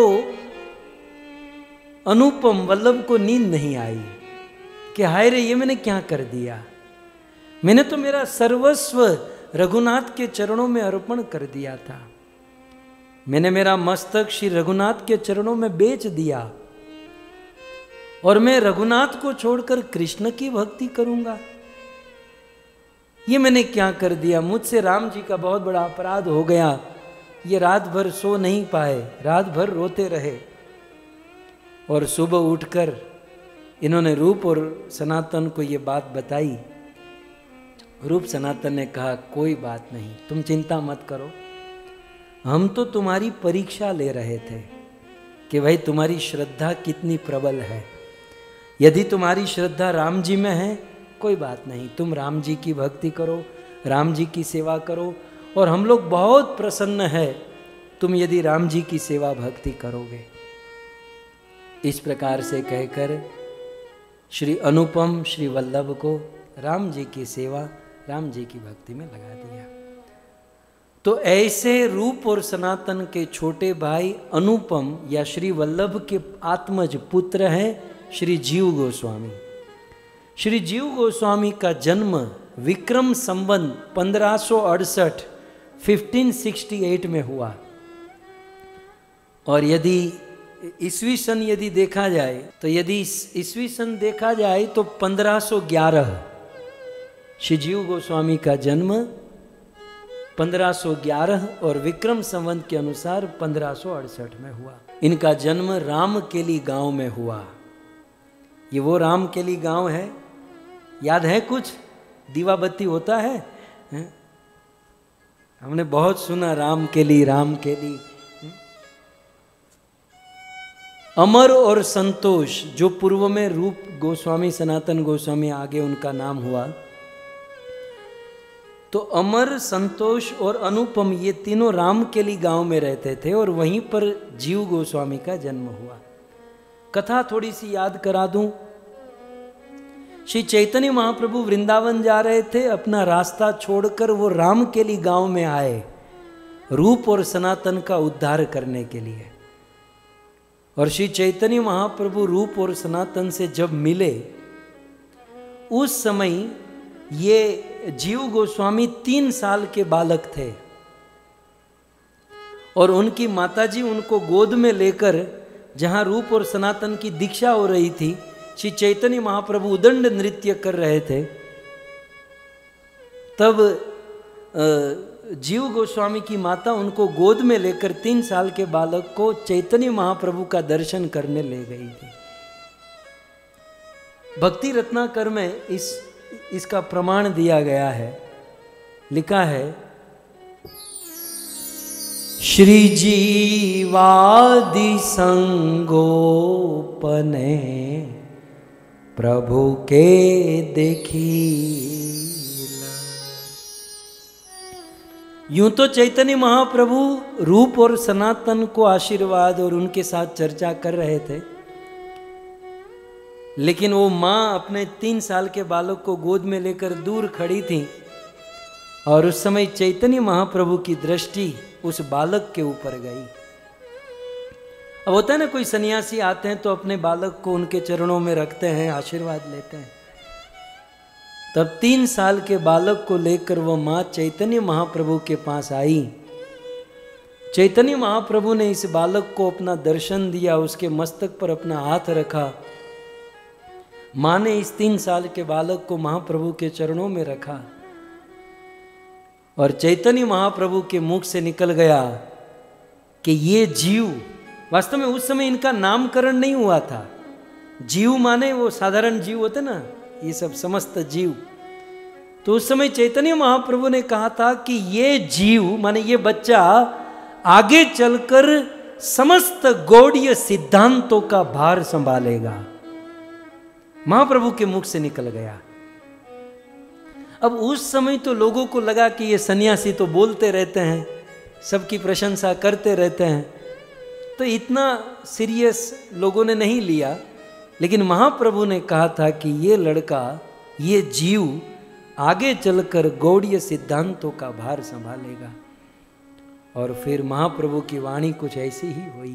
अनुपम वल्लभ को नींद नहीं आई कि हाय रे, ये मैंने क्या कर दिया। मैंने तो मेरा सर्वस्व रघुनाथ के चरणों में अर्पण कर दिया था, मैंने मेरा मस्तक श्री रघुनाथ के चरणों में बेच दिया, और मैं रघुनाथ को छोड़कर कृष्ण की भक्ति करूंगा। ये मैंने क्या कर दिया, मुझसे राम जी का बहुत बड़ा अपराध हो गया। ये रात भर सो नहीं पाए, रात भर रोते रहे, और सुबह उठकर इन्होंने रूप और सनातन को ये बात बताई। रूप सनातन ने कहा कोई बात नहीं, तुम चिंता मत करो, हम तो तुम्हारी परीक्षा ले रहे थे कि भाई तुम्हारी श्रद्धा कितनी प्रबल है। यदि तुम्हारी श्रद्धा राम जी में है, कोई बात नहीं, तुम राम जी की भक्ति करो, राम जी की सेवा करो, और हम लोग बहुत प्रसन्न है तुम यदि राम जी की सेवा भक्ति करोगे। इस प्रकार से कहकर श्री अनुपम श्री वल्लभ को राम जी की सेवा, राम जी की भक्ति में लगा दिया। तो ऐसे रूप और सनातन के छोटे भाई अनुपम या श्री वल्लभ के आत्मज पुत्र हैं श्री जीव गोस्वामी। श्री जीव गोस्वामी का जन्म विक्रम संवत 1568 1568 में हुआ, और यदि ईस्वी सन यदि देखा जाए तो यदि ईस्वी सन देखा जाए तो 1511 श्री जीव गोस्वामी का जन्म 1511 और विक्रम संवत के अनुसार 1568 में हुआ। इनका जन्म रामकेली गांव में हुआ। ये वो रामकेली गांव है, याद है कुछ? दीवाबत्ती होता है, हमने बहुत सुना रामकेली रामकेली। अमर और संतोष, जो पूर्व में रूप गोस्वामी सनातन गोस्वामी आगे उनका नाम हुआ, तो अमर, संतोष और अनुपम ये तीनों रामकेली गांव में रहते थे, और वहीं पर जीव गोस्वामी का जन्म हुआ। कथा थोड़ी सी याद करा दूं। श्री चैतन्य महाप्रभु वृंदावन जा रहे थे, अपना रास्ता छोड़कर वो रामकेली गांव में आए रूप और सनातन का उद्धार करने के लिए। और श्री चैतन्य महाप्रभु रूप और सनातन से जब मिले, उस समय ये जीव गोस्वामी 3 साल के बालक थे, और उनकी माताजी उनको गोद में लेकर जहां रूप और सनातन की दीक्षा हो रही थी, श्री चैतन्य महाप्रभु उदंड नृत्य कर रहे थे, तब जीव गोस्वामी की माता उनको गोद में लेकर 3 साल के बालक को चैतन्य महाप्रभु का दर्शन करने ले गई थी। भक्ति रत्नाकर में इसका प्रमाण दिया गया है, लिखा है श्री जीवादि संगोपने प्रभु के देखी। यूं तो चैतन्य महाप्रभु रूप और सनातन को आशीर्वाद और उनके साथ चर्चा कर रहे थे, लेकिन वो माँ अपने 3 साल के बालक को गोद में लेकर दूर खड़ी थी और उस समय चैतन्य महाप्रभु की दृष्टि उस बालक के ऊपर गई। अब होता है ना, कोई सन्यासी आते हैं तो अपने बालक को उनके चरणों में रखते हैं, आशीर्वाद लेते हैं। तब 3 साल के बालक को लेकर वह माँ चैतन्य महाप्रभु के पास आई। चैतन्य महाप्रभु ने इस बालक को अपना दर्शन दिया, उसके मस्तक पर अपना हाथ रखा। माँ ने इस 3 साल के बालक को महाप्रभु के चरणों में रखा और चैतन्य महाप्रभु के मुख से निकल गया कि ये जीव, वास्तव में उस समय इनका नामकरण नहीं हुआ था। जीव माने वो साधारण जीव होते ना, ये सब समस्त जीव। तो उस समय चैतन्य महाप्रभु ने कहा था कि ये जीव माने ये बच्चा आगे चलकर समस्त गौड़ीय सिद्धांतों का भार संभालेगा। महाप्रभु के मुख से निकल गया। अब उस समय तो लोगों को लगा कि ये सन्यासी तो बोलते रहते हैं, सबकी प्रशंसा करते रहते हैं, तो इतना सीरियस लोगों ने नहीं लिया। लेकिन महाप्रभु ने कहा था कि ये लड़का, ये जीव आगे चलकर गौड़ीय सिद्धांतों का भार संभालेगा। और फिर महाप्रभु की वाणी कुछ ऐसी ही हुई।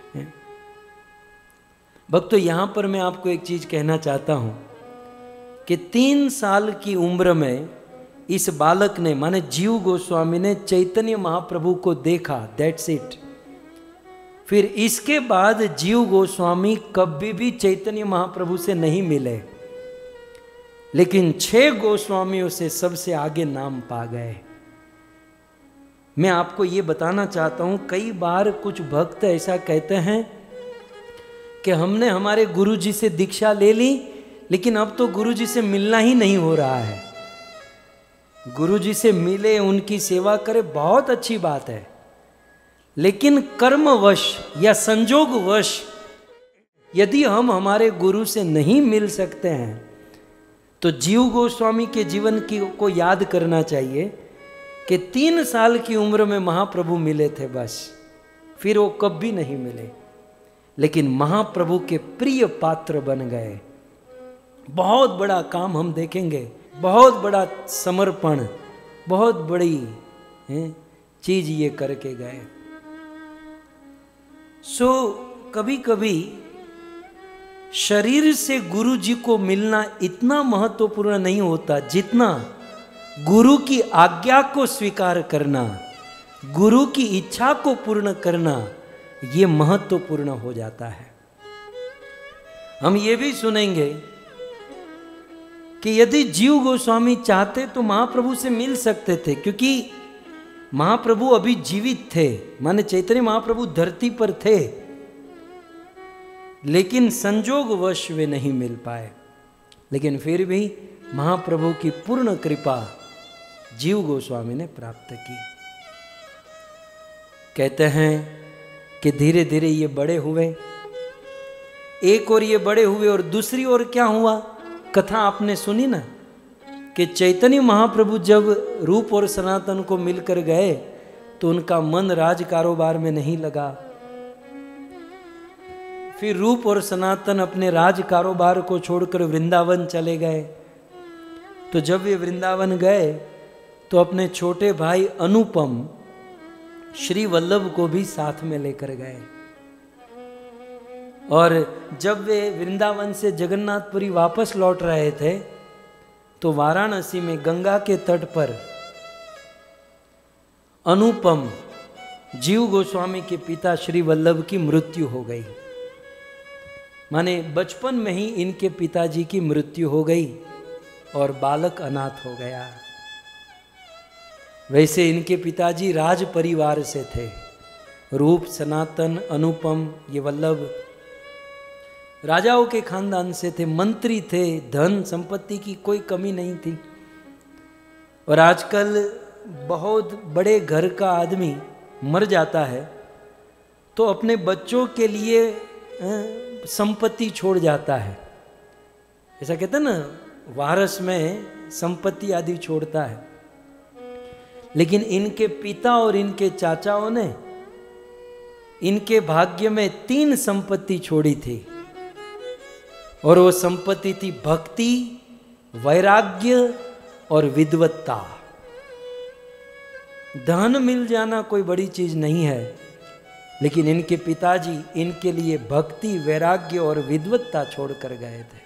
भक्तों, यहाँ पर मैं आपको एक चीज कहना चाहता हूँ कि 3 साल की उम्र में इस बालक ने माने जीव गोस्वामी ने चैतन्य महाप्रभु को देखा, दैट्स इट। फिर इसके बाद जीव गोस्वामी कभी भी चैतन्य महाप्रभु से नहीं मिले, लेकिन 6 गोस्वामियों से सबसे आगे नाम पा गए। मैं आपको ये बताना चाहता हूं, कई बार कुछ भक्त ऐसा कहते हैं कि हमने हमारे गुरुजी से दीक्षा ले ली, लेकिन अब तो गुरुजी से मिलना ही नहीं हो रहा है। गुरुजी से मिले, उनकी सेवा करे, बहुत अच्छी बात है, लेकिन कर्मवश या संजोगवश यदि हम हमारे गुरु से नहीं मिल सकते हैं तो जीव गोस्वामी के जीवन को याद करना चाहिए कि 3 साल की उम्र में महाप्रभु मिले थे बस, फिर वो कभी नहीं मिले, लेकिन महाप्रभु के प्रिय पात्र बन गए। बहुत बड़ा काम हम देखेंगे, बहुत बड़ा समर्पण, बहुत बड़ी चीज ये करके गए। कभी कभी शरीर से गुरु जी को मिलना इतना महत्वपूर्ण नहीं होता जितना गुरु की आज्ञा को स्वीकार करना, गुरु की इच्छा को पूर्ण करना, ये महत्वपूर्ण हो जाता है। हम ये भी सुनेंगे कि यदि जीव गोस्वामी चाहते तो महाप्रभु से मिल सकते थे, क्योंकि महाप्रभु अभी जीवित थे, माने चैतन्य महाप्रभु धरती पर थे, लेकिन संजोगवश वे नहीं मिल पाए। लेकिन फिर भी महाप्रभु की पूर्ण कृपा जीव गोस्वामी ने प्राप्त की। कहते हैं कि धीरे धीरे ये बड़े हुए, एक और ये बड़े हुए और दूसरी ओर क्या हुआ, कथा आपने सुनी ना कि चैतन्य महाप्रभु जब रूप और सनातन को मिलकर गए तो उनका मन राज कारोबार में नहीं लगा। फिर रूप और सनातन अपने राज कारोबार को छोड़कर वृंदावन चले गए। तो जब वे वृंदावन गए तो अपने छोटे भाई अनुपम श्री वल्लभ को भी साथ में लेकर गए। और जब वे वृंदावन से जगन्नाथपुरी वापस लौट रहे थे तो वाराणसी में गंगा के तट पर अनुपम जीव गोस्वामी के पिता श्री वल्लभ की मृत्यु हो गई। माने बचपन में ही इनके पिताजी की मृत्यु हो गई और बालक अनाथ हो गया। वैसे इनके पिताजी राज परिवार से थे, रूप, सनातन, अनुपम, ये वल्लभ राजाओं के खानदान से थे, मंत्री थे, धन संपत्ति की कोई कमी नहीं थी। और आजकल बहुत बड़े घर का आदमी मर जाता है तो अपने बच्चों के लिए संपत्ति छोड़ जाता है, ऐसा कहते हैं ना, वारस में संपत्ति आदि छोड़ता है। लेकिन इनके पिता और इनके चाचाओं ने इनके भाग्य में 3 संपत्ति छोड़ी थी। और वो संपत्ति थी भक्ति, वैराग्य और विद्वत्ता। धन मिल जाना कोई बड़ी चीज नहीं है, लेकिन इनके पिताजी इनके लिए भक्ति, वैराग्य और विद्वत्ता छोड़कर गए थे।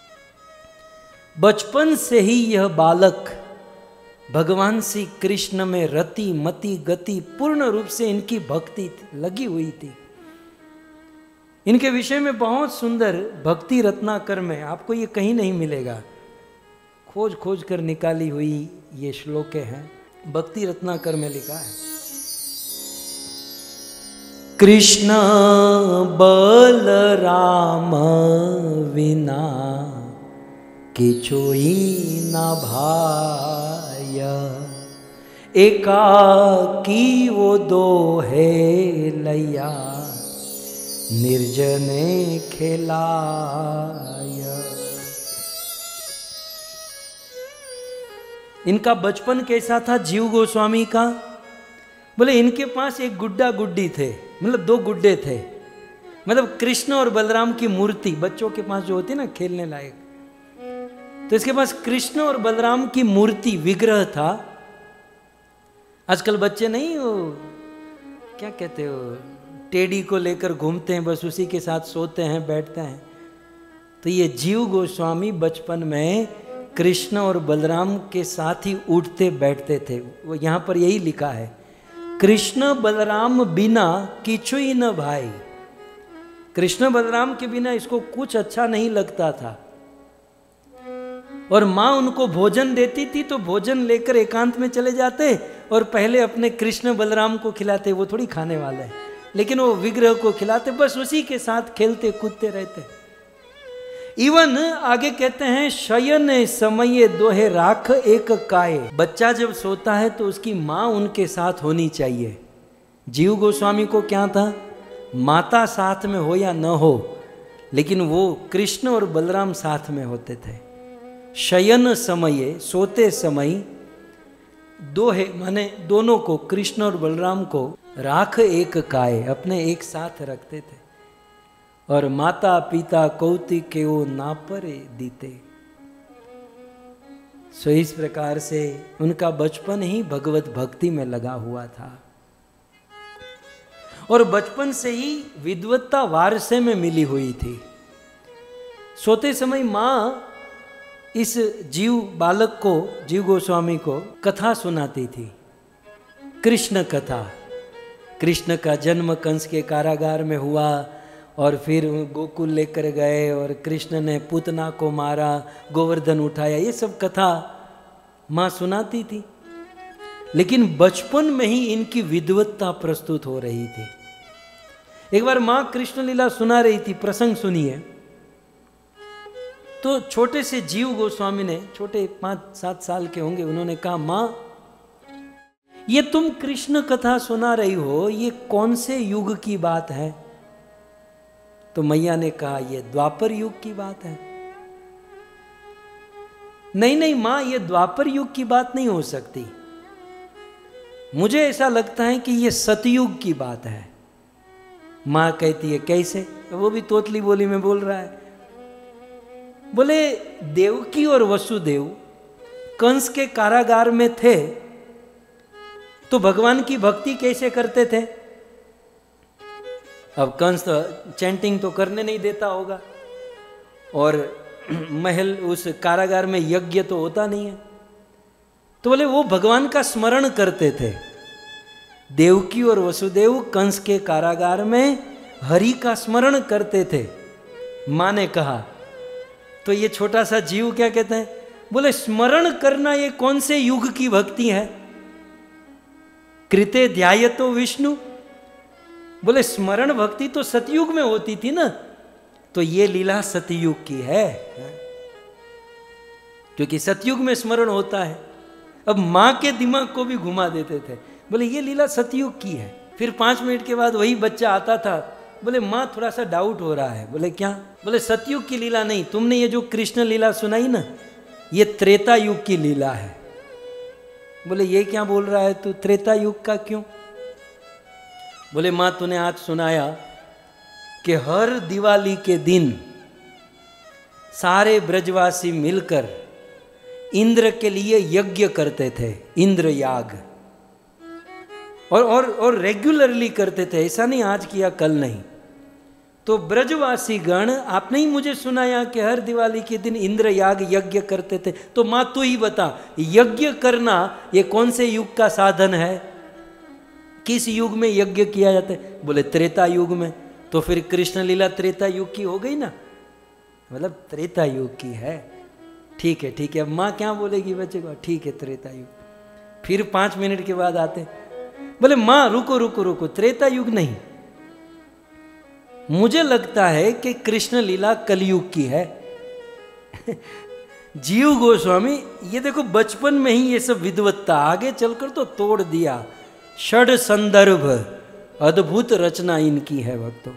बचपन से ही यह बालक भगवान श्री कृष्ण में रति मति गति पूर्ण रूप से इनकी भक्ति लगी हुई थी। इनके विषय में बहुत सुंदर भक्ति रत्नाकर में आपको ये कहीं नहीं मिलेगा, खोज खोज कर निकाली हुई ये श्लोके हैं, भक्ति रत्नाकर में लिखा है। कृष्ण बलराम विना किछुई न भाय, एकाकी वो दो है लैया निर्जने खिलाय। इनका बचपन कैसा था जीव गोस्वामी का? बोले इनके पास एक गुड्डा गुड्डी थे, मतलब दो गुड्डे थे, मतलब कृष्ण और बलराम की मूर्ति बच्चों के पास जो होती है ना खेलने लायक, तो इसके पास कृष्ण और बलराम की मूर्ति विग्रह था। आजकल बच्चे नहीं वो क्या कहते हो टेडी को लेकर घूमते हैं, बस उसी के साथ सोते हैं बैठते हैं। तो ये जीव गोस्वामी बचपन में कृष्ण और बलराम के साथ ही उठते बैठते थे। वो यहाँ पर यही लिखा है, कृष्ण बलराम बिना किछुई न भाई। कृष्ण बलराम के बिना इसको कुछ अच्छा नहीं लगता था। और माँ उनको भोजन देती थी तो भोजन लेकर एकांत में चले जाते और पहले अपने कृष्ण बलराम को खिलाते, वो थोड़ी खाने वाले हैं, लेकिन वो विग्रह को खिलाते, बस उसी के साथ खेलते कूदते रहते। इवन आगे कहते हैं शयन समय दोहे राख एक काय। बच्चा जब सोता है तो उसकी माँ उनके साथ होनी चाहिए। जीव गोस्वामी को क्या था, माता साथ में हो या न हो, लेकिन वो कृष्ण और बलराम साथ में होते थे। शयन समय सोते समय, दोहे माने दोनों को, कृष्ण और बलराम को राख एक काय अपने एक साथ रखते थे। और माता पिता कौतिक के वो ना परे दीते। सो इस प्रकार से उनका बचपन ही भगवत भक्ति में लगा हुआ था और बचपन से ही विद्वत्ता वारसे में मिली हुई थी। सोते समय माँ इस जीव बालक को, जीव गोस्वामी को कथा सुनाती थी, कृष्ण कथा। कृष्ण का जन्म कंस के कारागार में हुआ और फिर गोकुल लेकर गए और कृष्ण ने पूतना को मारा, गोवर्धन उठाया, ये सब कथा माँ सुनाती थी। लेकिन बचपन में ही इनकी विद्वत्ता प्रस्तुत हो रही थी। एक बार माँ कृष्ण लीला सुना रही थी, प्रसंग सुनिए। तो छोटे से जीव गोस्वामी ने, छोटे 5-7 साल के होंगे, उन्होंने कहा माँ ये तुम कृष्ण कथा सुना रही हो, ये कौन से युग की बात है? तो मैया ने कहा ये द्वापर युग की बात है। नहीं नहीं माँ, ये द्वापर युग की बात नहीं हो सकती, मुझे ऐसा लगता है कि ये सतयुग की बात है। माँ कहती है कैसे? वो भी तोतली बोली में बोल रहा है। बोले देवकी और वसुदेव कंस के कारागार में थे तो भगवान की भक्ति कैसे करते थे? अब कंस तो चैंटिंग तो करने नहीं देता होगा और महल उस कारागार में यज्ञ तो होता नहीं है, तो बोले वो भगवान का स्मरण करते थे। देवकी और वसुदेव कंस के कारागार में हरि का स्मरण करते थे। माँ ने कहा, तो ये छोटा सा जीव क्या कहते हैं? बोले स्मरण करना ये कौन से युग की भक्ति है? कृते ध्यायतो विष्णु। बोले स्मरण भक्ति तो सतयुग में होती थी ना, तो ये लीला सतयुग की है, क्योंकि सतयुग में स्मरण होता है। अब माँ के दिमाग को भी घुमा देते थे, बोले ये लीला सतयुग की है। फिर 5 मिनट के बाद वही बच्चा आता था, बोले माँ थोड़ा सा डाउट हो रहा है। बोले क्या? बोले सतयुग की लीला नहीं, तुमने ये जो कृष्ण लीला सुनाई ना, ये त्रेता युग की लीला है। बोले ये क्या बोल रहा है तू, त्रेता युग का क्यों? बोले माँ तूने आज सुनाया कि हर दिवाली के दिन सारे ब्रजवासी मिलकर इंद्र के लिए यज्ञ करते थे, इंद्र याग, और रेगुलरली करते थे, ऐसा नहीं आज किया कल नहीं। तो ब्रजवासी गण, आपने ही मुझे सुनाया कि हर दिवाली के दिन इंद्र याग यज्ञ करते थे, तो माँ तू ही बता, यज्ञ करना ये कौन से युग का साधन है? किस युग में यज्ञ किया जाता है? बोले त्रेता युग में। तो फिर कृष्ण लीला त्रेता युग की हो गई ना, मतलब त्रेता युग की है। ठीक है ठीक है, अब माँ क्या बोलेगी बच्चे को? ठीक है त्रेता युग। फिर 5 मिनट के बाद आते, बोले माँ रुको रुको रुको, त्रेता युग नहीं, मुझे लगता है कि कृष्ण लीला कलयुग की है। जीव गोस्वामी, ये देखो बचपन में ही ये सब विद्वत्ता, आगे चलकर तो तोड़ दिया। षड संदर्भ, अद्भुत रचना इनकी है भक्तों।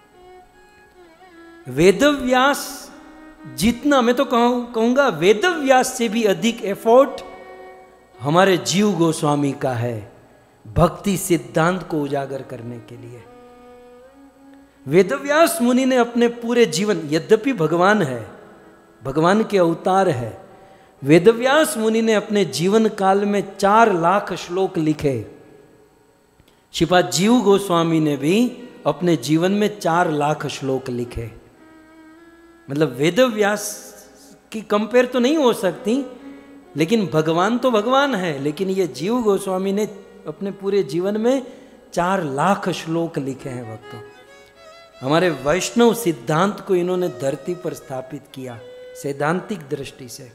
वेदव्यास जितना, मैं तो कहूंगा वेदव्यास से भी अधिक एफर्ट हमारे जीव गोस्वामी का है भक्ति सिद्धांत को उजागर करने के लिए। वेदव्यास मुनि ने अपने पूरे जीवन, यद्यपि भगवान है, भगवान के अवतार है, वेदव्यास मुनि ने अपने जीवन काल में 4 लाख श्लोक लिखे। श्रीपाद जीव गोस्वामी ने भी अपने जीवन में 4 लाख श्लोक लिखे। मतलब वेदव्यास की कंपेयर तो नहीं हो सकती, लेकिन भगवान तो भगवान है, लेकिन ये जीव गोस्वामी ने अपने पूरे जीवन में 4 लाख श्लोक लिखे हैं भक्तों। हमारे वैष्णव सिद्धांत को इन्होंने धरती पर स्थापित किया सैद्धांतिक दृष्टि से।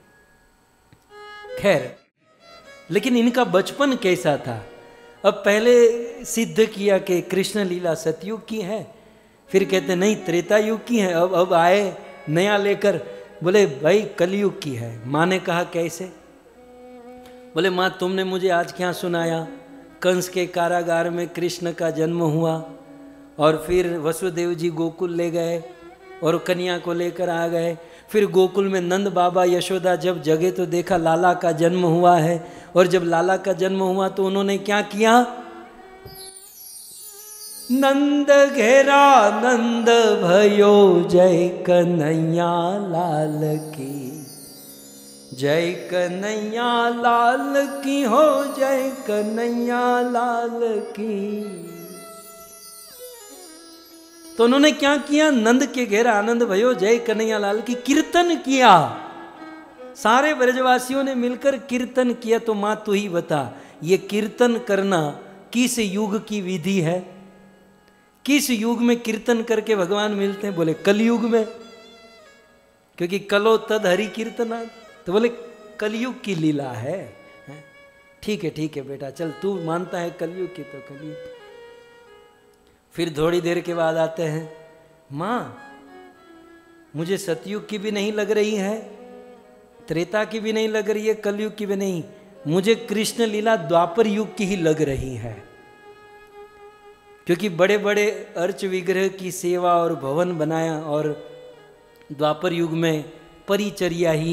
खैर, लेकिन इनका बचपन कैसा था? अब पहले सिद्ध किया कि कृष्ण लीला सतयुग की है, फिर कहते नहीं त्रेता युग की है। अब आए नया लेकर, बोले भाई कलयुग की है। माँ ने कहा कैसे? बोले माँ तुमने मुझे आज क्या सुनाया, कंस के कारागार में कृष्ण का जन्म हुआ, और फिर वसुदेव जी गोकुल ले गए और कन्या को लेकर आ गए। फिर गोकुल में नंद बाबा यशोदा जब जगे तो देखा लाला का जन्म हुआ है, और जब लाला का जन्म हुआ तो उन्होंने क्या किया? नंद घेरा नंद भयो, जय कन्हैया लाल की, जय कन्हैया लाल की हो, जय कन्हैया लाल की। तो उन्होंने क्या किया? नंद के घेरा आनंद भयो, जय कन्हैया लाल की कीर्तन किया। सारे ब्रजवासियों ने मिलकर कीर्तन किया। तो माँ तू ही बता, ये कीर्तन करना किस युग की विधि है? किस युग में कीर्तन करके भगवान मिलते हैं? बोले कलयुग में, क्योंकि कलो तद हरि कीर्तना। तो बोले कलयुग की लीला है। ठीक है बेटा, चल तू मानता है कलयुग की तो कलयुग। फिर थोड़ी देर के बाद आते हैं, माँ मुझे सतयुग की भी नहीं लग रही है, त्रेता की भी नहीं लग रही है, कलयुग की भी नहीं, मुझे कृष्ण लीला द्वापर युग की ही लग रही है। क्योंकि बड़े बड़े अर्च विग्रह की सेवा और भवन बनाया, और द्वापर युग में परिचर्या ही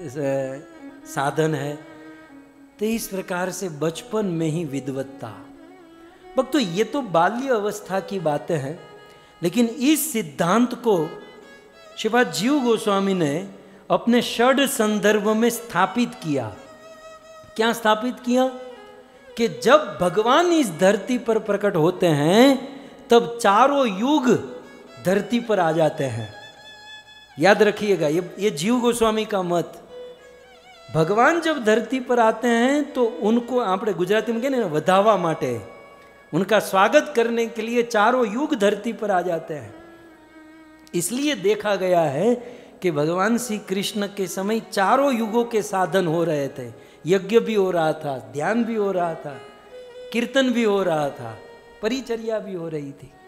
साधन है। तो इस प्रकार से बचपन में ही विद्वत्ता। भक्तों ये तो बाल्य अवस्था की बातें हैं, लेकिन इस सिद्धांत को श्रीपाद जीव गोस्वामी ने अपने षड संदर्भ में स्थापित किया। क्या स्थापित किया? कि जब भगवान इस धरती पर प्रकट होते हैं तब चारों युग धरती पर आ जाते हैं। याद रखिएगा, ये जीव गोस्वामी का मत। भगवान जब धरती पर आते हैं तो उनको આપણે गुजराती में कहते हैं વધાવવા માટે, उनका स्वागत करने के लिए चारों युग धरती पर आ जाते हैं। इसलिए देखा गया है कि भगवान श्री कृष्ण के समय चारों युगों के साधन हो रहे थे। यज्ञ भी हो रहा था, ध्यान भी हो रहा था, कीर्तन भी हो रहा था, परिचर्या भी हो रही थी।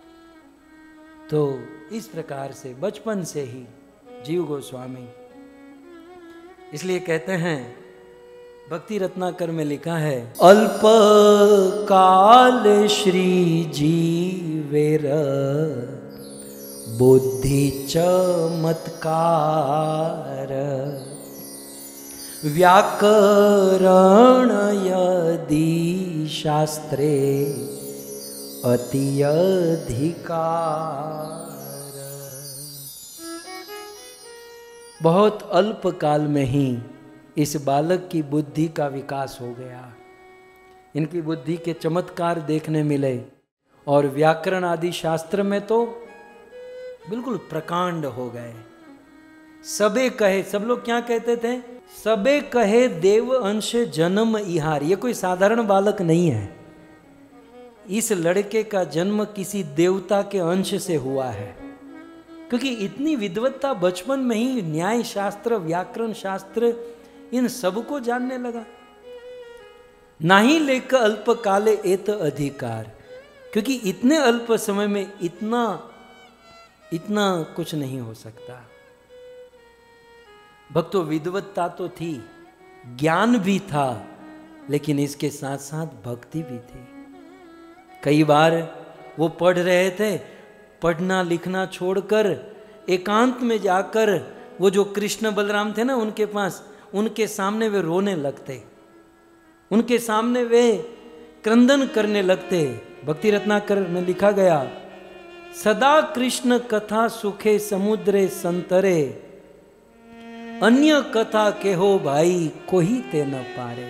तो इस प्रकार से बचपन से ही जीव गोस्वामी, इसलिए कहते हैं, भक्ति रत्नाकर में लिखा है, अल्प काल श्री जीवेर बुद्धि चमत्कार, व्याकरण यदि शास्त्रे अति अधिकार। बहुत अल्प काल में ही इस बालक की बुद्धि का विकास हो गया। इनकी बुद्धि के चमत्कार देखने मिले और व्याकरण आदि शास्त्र में तो बिल्कुल प्रकांड हो गए। सबे कहे, सब लोग क्या कहते थे? सबे कहे देव अंश जन्म इहार। ये कोई साधारण बालक नहीं है, इस लड़के का जन्म किसी देवता के अंश से हुआ है, क्योंकि इतनी विद्वत्ता बचपन में ही न्याय शास्त्र, व्याकरण शास्त्र, इन सबको जानने लगा। नाही लेक अल्प काले एत अधिकार, क्योंकि इतने अल्प समय में इतना कुछ नहीं हो सकता। भक्तों, विद्वत्ता तो थी, ज्ञान भी था, लेकिन इसके साथ साथ भक्ति भी थी। कई बार वो पढ़ रहे थे, पढ़ना लिखना छोड़कर एकांत में जाकर वो जो कृष्ण बलराम थे ना उनके पास, उनके सामने वे रोने लगते, उनके सामने वे क्रंदन करने लगते। भक्ति रत्नाकर में लिखा गया, सदा कृष्ण कथा सुखे समुद्रे संतरे, अन्य कथा के हो भाई कोई ते न पारे।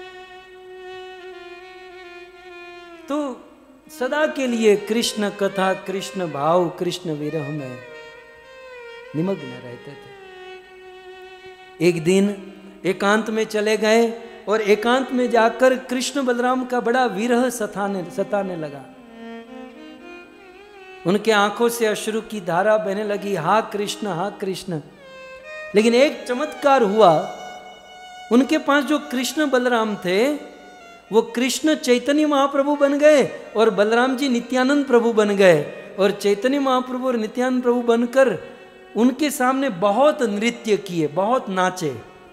तो सदा के लिए कृष्ण कथा, कृष्ण भाव, कृष्ण विरह में निमग्न रहते थे। एक दिन एकांत में चले गए और एकांत में जाकर कृष्ण बलराम का बड़ा विरह सताने लगा। उनके आंखों से अश्रु की धारा बहने लगी, हा कृष्ण, हा कृष्ण। लेकिन एक चमत्कार हुआ, उनके पास जो कृष्ण बलराम थे वो कृष्ण चैतन्य महाप्रभु बन गए और बलराम जी नित्यानंद प्रभु बन गए। और चैतन्य महाप्रभु और नित्यानंद प्रभु बनकर उनके सामने बहुत नृत्य किए, बहुत नाचे।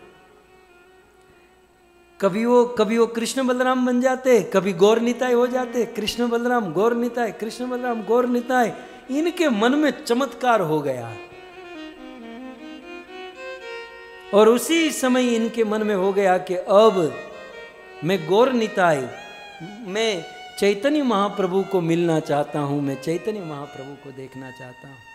कभी वो कृष्ण बलराम बन जाते, कभी गौर निताय हो जाते, कृष्ण बलराम गौर निताय, कृष्ण बलराम गौर निताय। इनके मन में चमत्कार हो गया और उसी समय इनके मन में हो गया कि अब मैं गौर निताय, मैं चैतन्य महाप्रभु को मिलना चाहता हूं, मैं चैतन्य महाप्रभु को देखना चाहता हूं।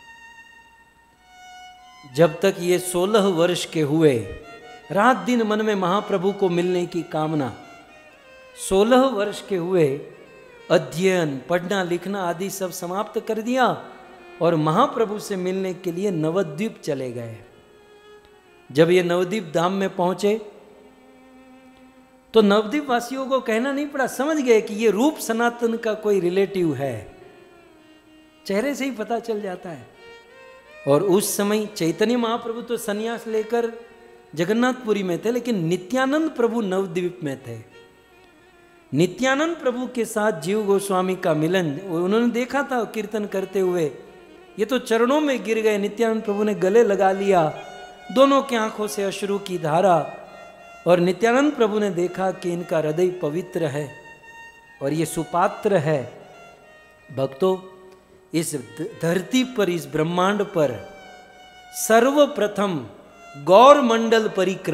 जब तक ये 16 वर्ष के हुए, रात दिन मन में महाप्रभु को मिलने की कामना। 16 वर्ष के हुए, अध्ययन, पढ़ना लिखना आदि सब समाप्त कर दिया और महाप्रभु से मिलने के लिए नवद्वीप चले गए। जब ये नवद्वीप धाम में पहुंचे तो नवद्वीप वासियों को कहना नहीं पड़ा, समझ गए कि ये रूप सनातन का कोई रिलेटिव है, चेहरे से ही पता चल जाता है। और उस समय चैतन्य महाप्रभु तो सन्यास लेकर जगन्नाथपुरी में थे, लेकिन नित्यानंद प्रभु नवद्वीप में थे। नित्यानंद प्रभु के साथ जीव गोस्वामी का मिलन उन्होंने देखा था कीर्तन करते हुए। ये तो चरणों में गिर गए, नित्यानंद प्रभु ने गले लगा लिया, दोनों की आंखों से अश्रु की धारा। और नित्यानंद प्रभु ने देखा कि इनका हृदय पवित्र है और ये सुपात्र है। भक्तों, इस धरती पर, इस ब्रह्मांड पर सर्वप्रथम गौर मंडल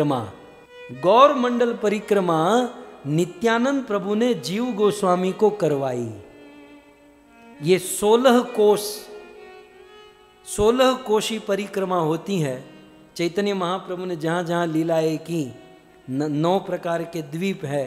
परिक्रमा नित्यानंद प्रभु ने जीव गोस्वामी को करवाई। ये 16 कोशी परिक्रमा होती है। चैतन्य महाप्रभु ने जहां जहां लीलाएं की, 9 प्रकार के द्वीप है।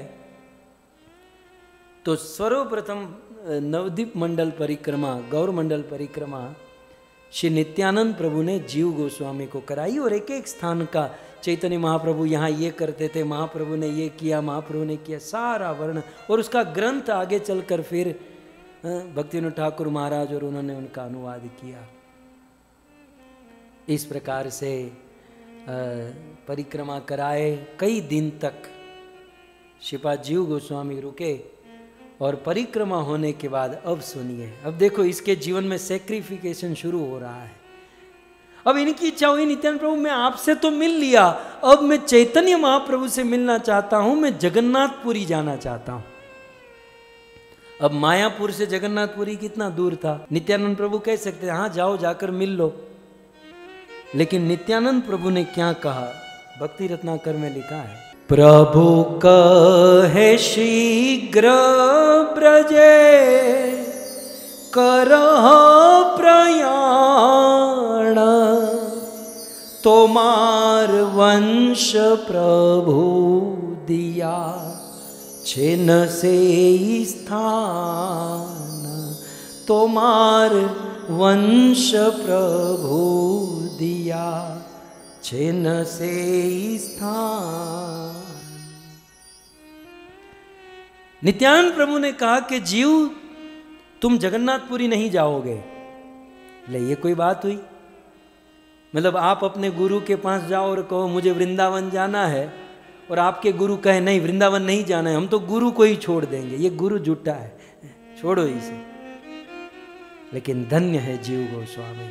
तो सर्वप्रथम नवद्वीप मंडल परिक्रमा, गौर मंडल परिक्रमा श्री नित्यानंद प्रभु ने जीव गोस्वामी को कराई। और एक एक स्थान का चैतन्य महाप्रभु यहाँ ये करते थे, महाप्रभु ने ये किया, महाप्रभु ने किया, सारा वर्ण। और उसका ग्रंथ आगे चलकर फिर भक्तिविनोद ठाकुर महाराज और उन्होंने उनका अनुवाद किया। इस प्रकार से परिक्रमा कराए। कई दिन तक श्रीपाद जीव गोस्वामी रुके और परिक्रमा होने के बाद अब सुनिए, अब देखो इसके जीवन में सैक्रिफिकेशन शुरू हो रहा है। अब इनकी इच्छा हुई, नित्यानंद प्रभु मैं आपसे तो मिल लिया, अब मैं चैतन्य महाप्रभु से मिलना चाहता हूं, मैं जगन्नाथपुरी जाना चाहता हूं। अब मायापुर से जगन्नाथपुरी कितना दूर था? नित्यानंद प्रभु कह सकते हाँ जाओ, जाकर मिल लो, लेकिन नित्यानंद प्रभु ने क्या कहा? भक्ति रत्नाकर में लिखा है, प्रभु कहे शीघ्र ब्रजे करह प्रयाण, तोमार वंश प्रभु दिया छिन से स्थान, तोमार वंश प्रभु दिया छिन से स्थान। नित्यानंद प्रभु ने कहा कि जीव तुम जगन्नाथपुरी नहीं जाओगे। ले ये कोई बात हुई? मतलब आप अपने गुरु के पास जाओ और कहो मुझे वृंदावन जाना है, और आपके गुरु कहे नहीं वृंदावन नहीं जाना है, हम तो गुरु को ही छोड़ देंगे, ये गुरु झूठा है, छोड़ो इसे। लेकिन धन्य है जीव गोस्वामी।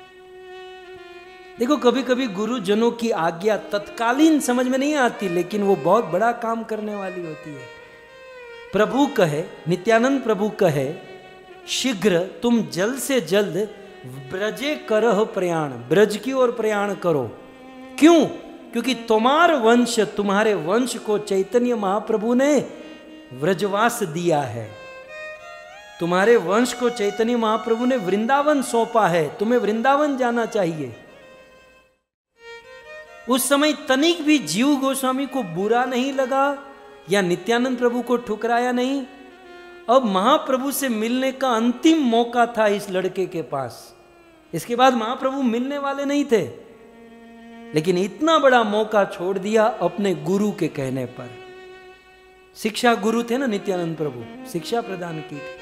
देखो कभी कभी गुरुजनों की आज्ञा तत्कालीन समझ में नहीं आती, लेकिन वो बहुत बड़ा काम करने वाली होती है। प्रभु कहे, नित्यानंद प्रभु कहे, शीघ्र तुम जल्द से जल्द ब्रजे करह प्रयाण, ब्रज की ओर प्रयाण करो। क्यों? क्योंकि तुम्हार वंश, तुम्हारे वंश को चैतन्य महाप्रभु ने व्रजवास दिया है। तुम्हारे वंश को चैतन्य महाप्रभु ने वृंदावन सौंपा है, तुम्हें वृंदावन जाना चाहिए। उस समय तनिक भी जीव गोस्वामी को बुरा नहीं लगा या नित्यानंद प्रभु को ठुकराया नहीं। अब महाप्रभु से मिलने का अंतिम मौका था इस लड़के के पास। इसके बाद महाप्रभु मिलने वाले नहीं थे, लेकिन इतना बड़ा मौका छोड़ दिया अपने गुरु के कहने पर। शिक्षा गुरु थे ना नित्यानंद प्रभु, शिक्षा प्रदान की थी,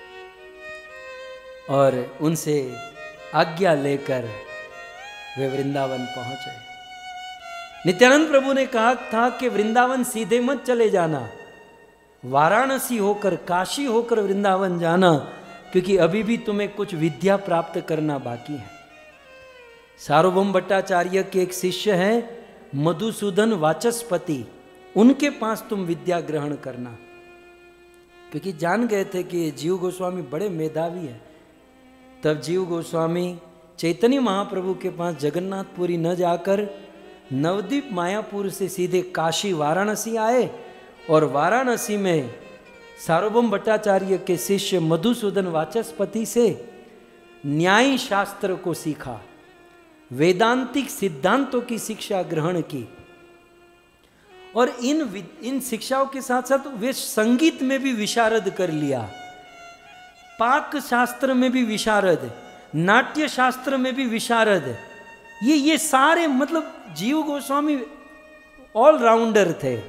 और उनसे आज्ञा लेकर वे वृंदावन पहुंचे। नित्यानंद प्रभु ने कहा था कि वृंदावन सीधे मत चले जाना, वाराणसी होकर, काशी होकर वृंदावन जाना, क्योंकि अभी भी तुम्हें कुछ विद्या प्राप्त करना बाकी है। सार्वभौम भट्टाचार्य के एक शिष्य हैं मधुसूदन वाचस्पति, उनके पास तुम विद्या ग्रहण करना, क्योंकि जान गए थे कि जीव गोस्वामी बड़े मेधावी हैं। तब जीव गोस्वामी चैतन्य महाप्रभु के पास जगन्नाथपुरी न जाकर नवदीप मायापुर से सीधे काशी वाराणसी आए, और वाराणसी में सार्वभौम भट्टाचार्य के शिष्य मधुसूदन वाचस्पति से न्याय शास्त्र को सीखा, वेदांतिक सिद्धांतों की शिक्षा ग्रहण की, और इन शिक्षाओं के साथ साथ वे संगीत में भी विशारद कर लिया, पाक शास्त्र में भी विशारद, नाट्य शास्त्र में भी विशारद। ये सारे मतलब जीव गोस्वामी ऑलराउंडर थे,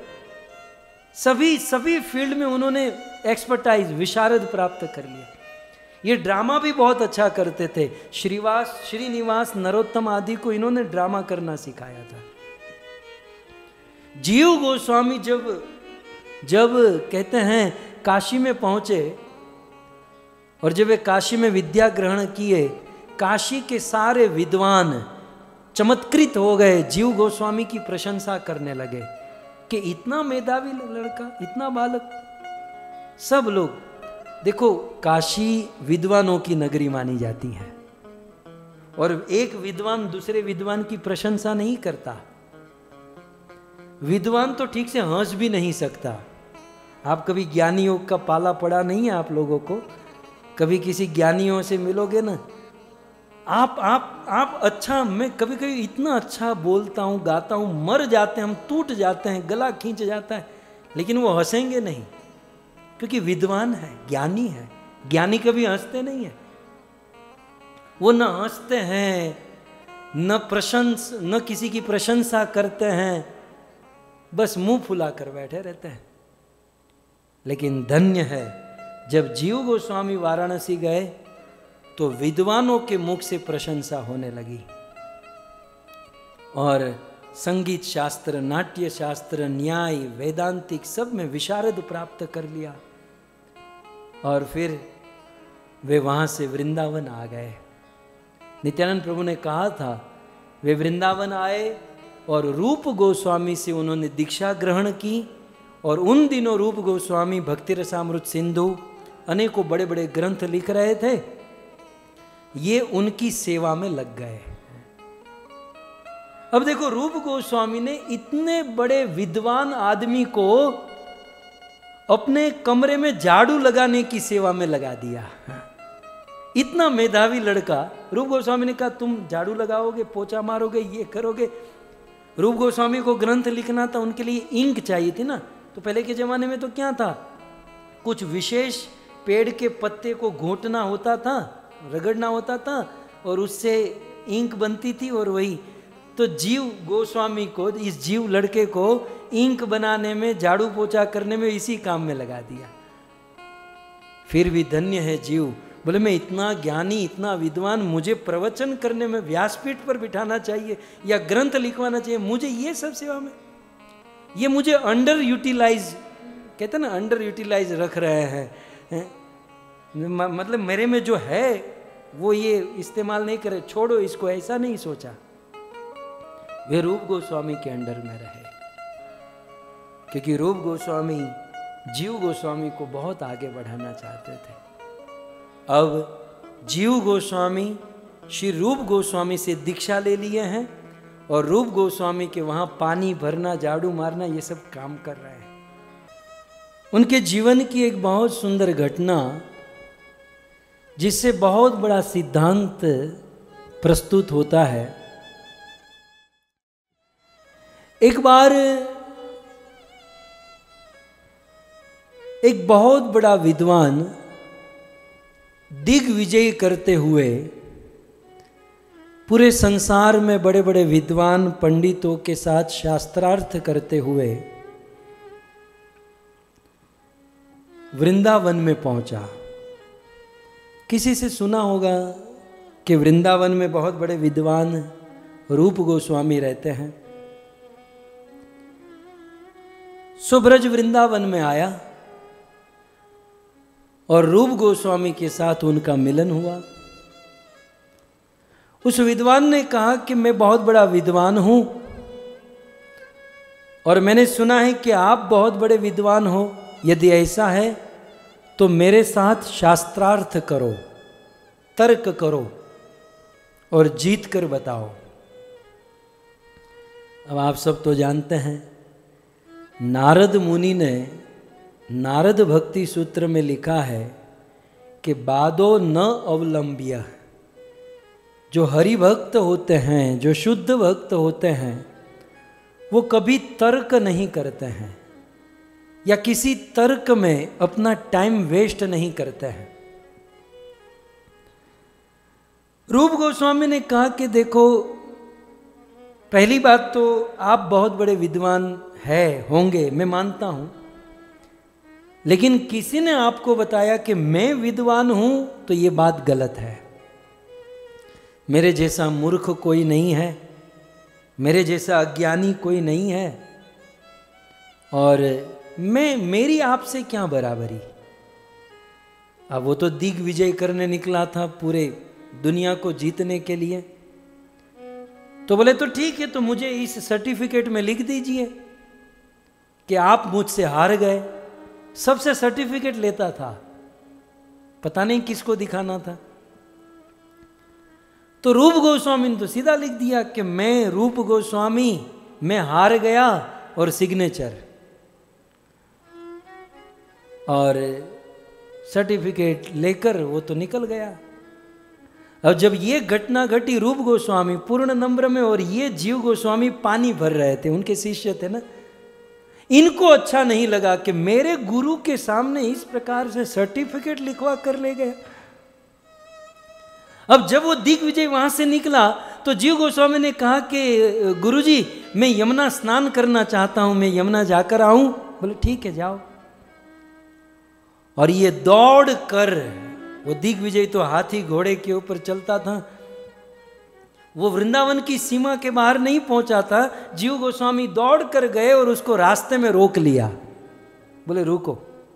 सभी फील्ड में उन्होंने एक्सपर्टाइज, विशारद प्राप्त कर लिया। ये ड्रामा भी बहुत अच्छा करते थे, श्रीनिवास नरोत्तम आदि को इन्होंने ड्रामा करना सिखाया था। जीव गोस्वामी जब कहते हैं काशी में पहुंचे, और जब वे काशी में विद्या ग्रहण किए, काशी के सारे विद्वान चमत्कृत हो गए, जीव गोस्वामी की प्रशंसा करने लगे कि इतना मेधावी लड़का, इतना बालक। सब लोग देखो, काशी विद्वानों की नगरी मानी जाती है, और एक विद्वान दूसरे विद्वान की प्रशंसा नहीं करता। विद्वान तो ठीक से हंस भी नहीं सकता। आप कभी ज्ञानियों का पाला पड़ा नहीं है आप लोगों को? कभी किसी ज्ञानियों से मिलोगे ना, आप अच्छा, मैं कभी कभी इतना अच्छा बोलता हूँ, गाता हूँ, मर जाते हैं हम, टूट जाते हैं, गला खींच जाता है, लेकिन वो हंसेंगे नहीं, क्योंकि विद्वान है, ज्ञानी है। ज्ञानी कभी हंसते नहीं है, वो न हंसते हैं, न किसी की प्रशंसा करते हैं, बस मुंह फुला कर बैठे रहते हैं। लेकिन धन्य है, जब जीव गोस्वामी वाराणसी गए तो विद्वानों के मुख से प्रशंसा होने लगी, और संगीत शास्त्र, नाट्य शास्त्र, न्याय, वेदांतिक सब में विशारद प्राप्त कर लिया, और फिर वे वहां से वृंदावन आ गए। नित्यानंद प्रभु ने कहा था, वे वृंदावन आए और रूप गोस्वामी से उन्होंने दीक्षा ग्रहण की, और उन दिनों रूप गोस्वामी भक्ति रसामृत सिंधु अनेकों बड़े बड़े ग्रंथ लिख रहे थे, ये उनकी सेवा में लग गए। अब देखो, रूप गोस्वामी ने इतने बड़े विद्वान आदमी को अपने कमरे में झाड़ू लगाने की सेवा में लगा दिया। इतना मेधावी लड़का। रूप गोस्वामी ने कहा तुम झाड़ू लगाओगे, पोछा मारोगे, ये करोगे। रूप गोस्वामी को ग्रंथ लिखना था, उनके लिए इंक चाहिए थी ना। तो पहले के जमाने में तो क्या था, कुछ विशेष पेड़ के पत्ते को घोंटना होता था, रगड़ना होता था और उससे इंक बनती थी। और वही तो जीव गोस्वामी को, इस जीव लड़के को इंक बनाने में, झाड़ू पोछा करने में, इसी काम में लगा दिया। फिर भी धन्य है जीव। बोले मैं इतना ज्ञानी, इतना विद्वान, मुझे प्रवचन करने में व्यासपीठ पर बिठाना चाहिए या ग्रंथ लिखवाना चाहिए, मुझे ये सब सेवा में, ये मुझे अंडर यूटिलाइज, कहते हैं ना अंडर यूटिलाइज रख रहे हैं। मतलब मेरे में जो है वो ये इस्तेमाल नहीं करे, छोड़ो इसको, ऐसा नहीं सोचा। वे रूप गोस्वामी के अंडर में रहे, क्योंकि रूप गोस्वामी जीव गोस्वामी को बहुत आगे बढ़ाना चाहते थे। अब जीव गोस्वामी श्री रूप गोस्वामी से दीक्षा ले लिए हैं और रूप गोस्वामी के वहाँ पानी भरना, झाड़ू मारना, ये सब काम कर रहे हैं। उनके जीवन की एक बहुत सुंदर घटना, जिससे बहुत बड़ा सिद्धांत प्रस्तुत होता है। एक बार एक बहुत बड़ा विद्वान दिग्विजय करते हुए पूरे संसार में बड़े बड़े विद्वान पंडितों के साथ शास्त्रार्थ करते हुए वृंदावन में पहुंचा। किसी से सुना होगा कि वृंदावन में बहुत बड़े विद्वान रूप गोस्वामी रहते हैं। सो ब्रज वृंदावन में आया और रूप गोस्वामी के साथ उनका मिलन हुआ। उस विद्वान ने कहा कि मैं बहुत बड़ा विद्वान हूं और मैंने सुना है कि आप बहुत बड़े विद्वान हो। यदि ऐसा है तो मेरे साथ शास्त्रार्थ करो, तर्क करो और जीत कर बताओ। अब आप सब तो जानते हैं, नारद मुनि ने नारद भक्ति सूत्र में लिखा है कि बादो न अवलंब्य, जो हरि भक्त होते हैं, जो शुद्ध भक्त होते हैं, वो कभी तर्क नहीं करते हैं या किसी तर्क में अपना टाइम वेस्ट नहीं करते हैं। रूप गोस्वामी ने कहा कि देखो, पहली बात तो आप बहुत बड़े विद्वान होंगे, मैं मानता हूं, लेकिन किसी ने आपको बताया कि मैं विद्वान हूं तो ये बात गलत है। मेरे जैसा मूर्ख कोई नहीं है, मेरे जैसा अज्ञानी कोई नहीं है, और मेरी आपसे क्या बराबरी। अब वो तो दिग्विजय करने निकला था, पूरे दुनिया को जीतने के लिए। तो बोले तो ठीक है, तो मुझे इस सर्टिफिकेट में लिख दीजिए कि आप मुझसे हार गए। सबसे सर्टिफिकेट लेता था, पता नहीं किसको दिखाना था। तो रूप गोस्वामी ने तो सीधा लिख दिया कि मैं रूप गोस्वामी, मैं हार गया, और सिग्नेचर, और सर्टिफिकेट लेकर वो तो निकल गया। अब जब ये घटना घटी, रूप गोस्वामी पूर्ण नम्र में और ये जीव गोस्वामी पानी भर रहे थे, उनके शिष्य थे ना, इनको अच्छा नहीं लगा कि मेरे गुरु के सामने इस प्रकार से सर्टिफिकेट लिखवा कर ले गए। अब जब वो दिग्विजय वहां से निकला तो जीव गोस्वामी ने कहा कि गुरुजी, मैं यमुना स्नान करना चाहता हूं, मैं यमुना जाकर आऊं। बोले ठीक है, जाओ। और ये दौड़ कर, वो दिग्विजय तो हाथी घोड़े के ऊपर चलता था, वो वृंदावन की सीमा के बाहर नहीं पहुंचा था। जीव गोस्वामी दौड़ कर गए और उसको रास्ते में रोक लिया। बोले रुको,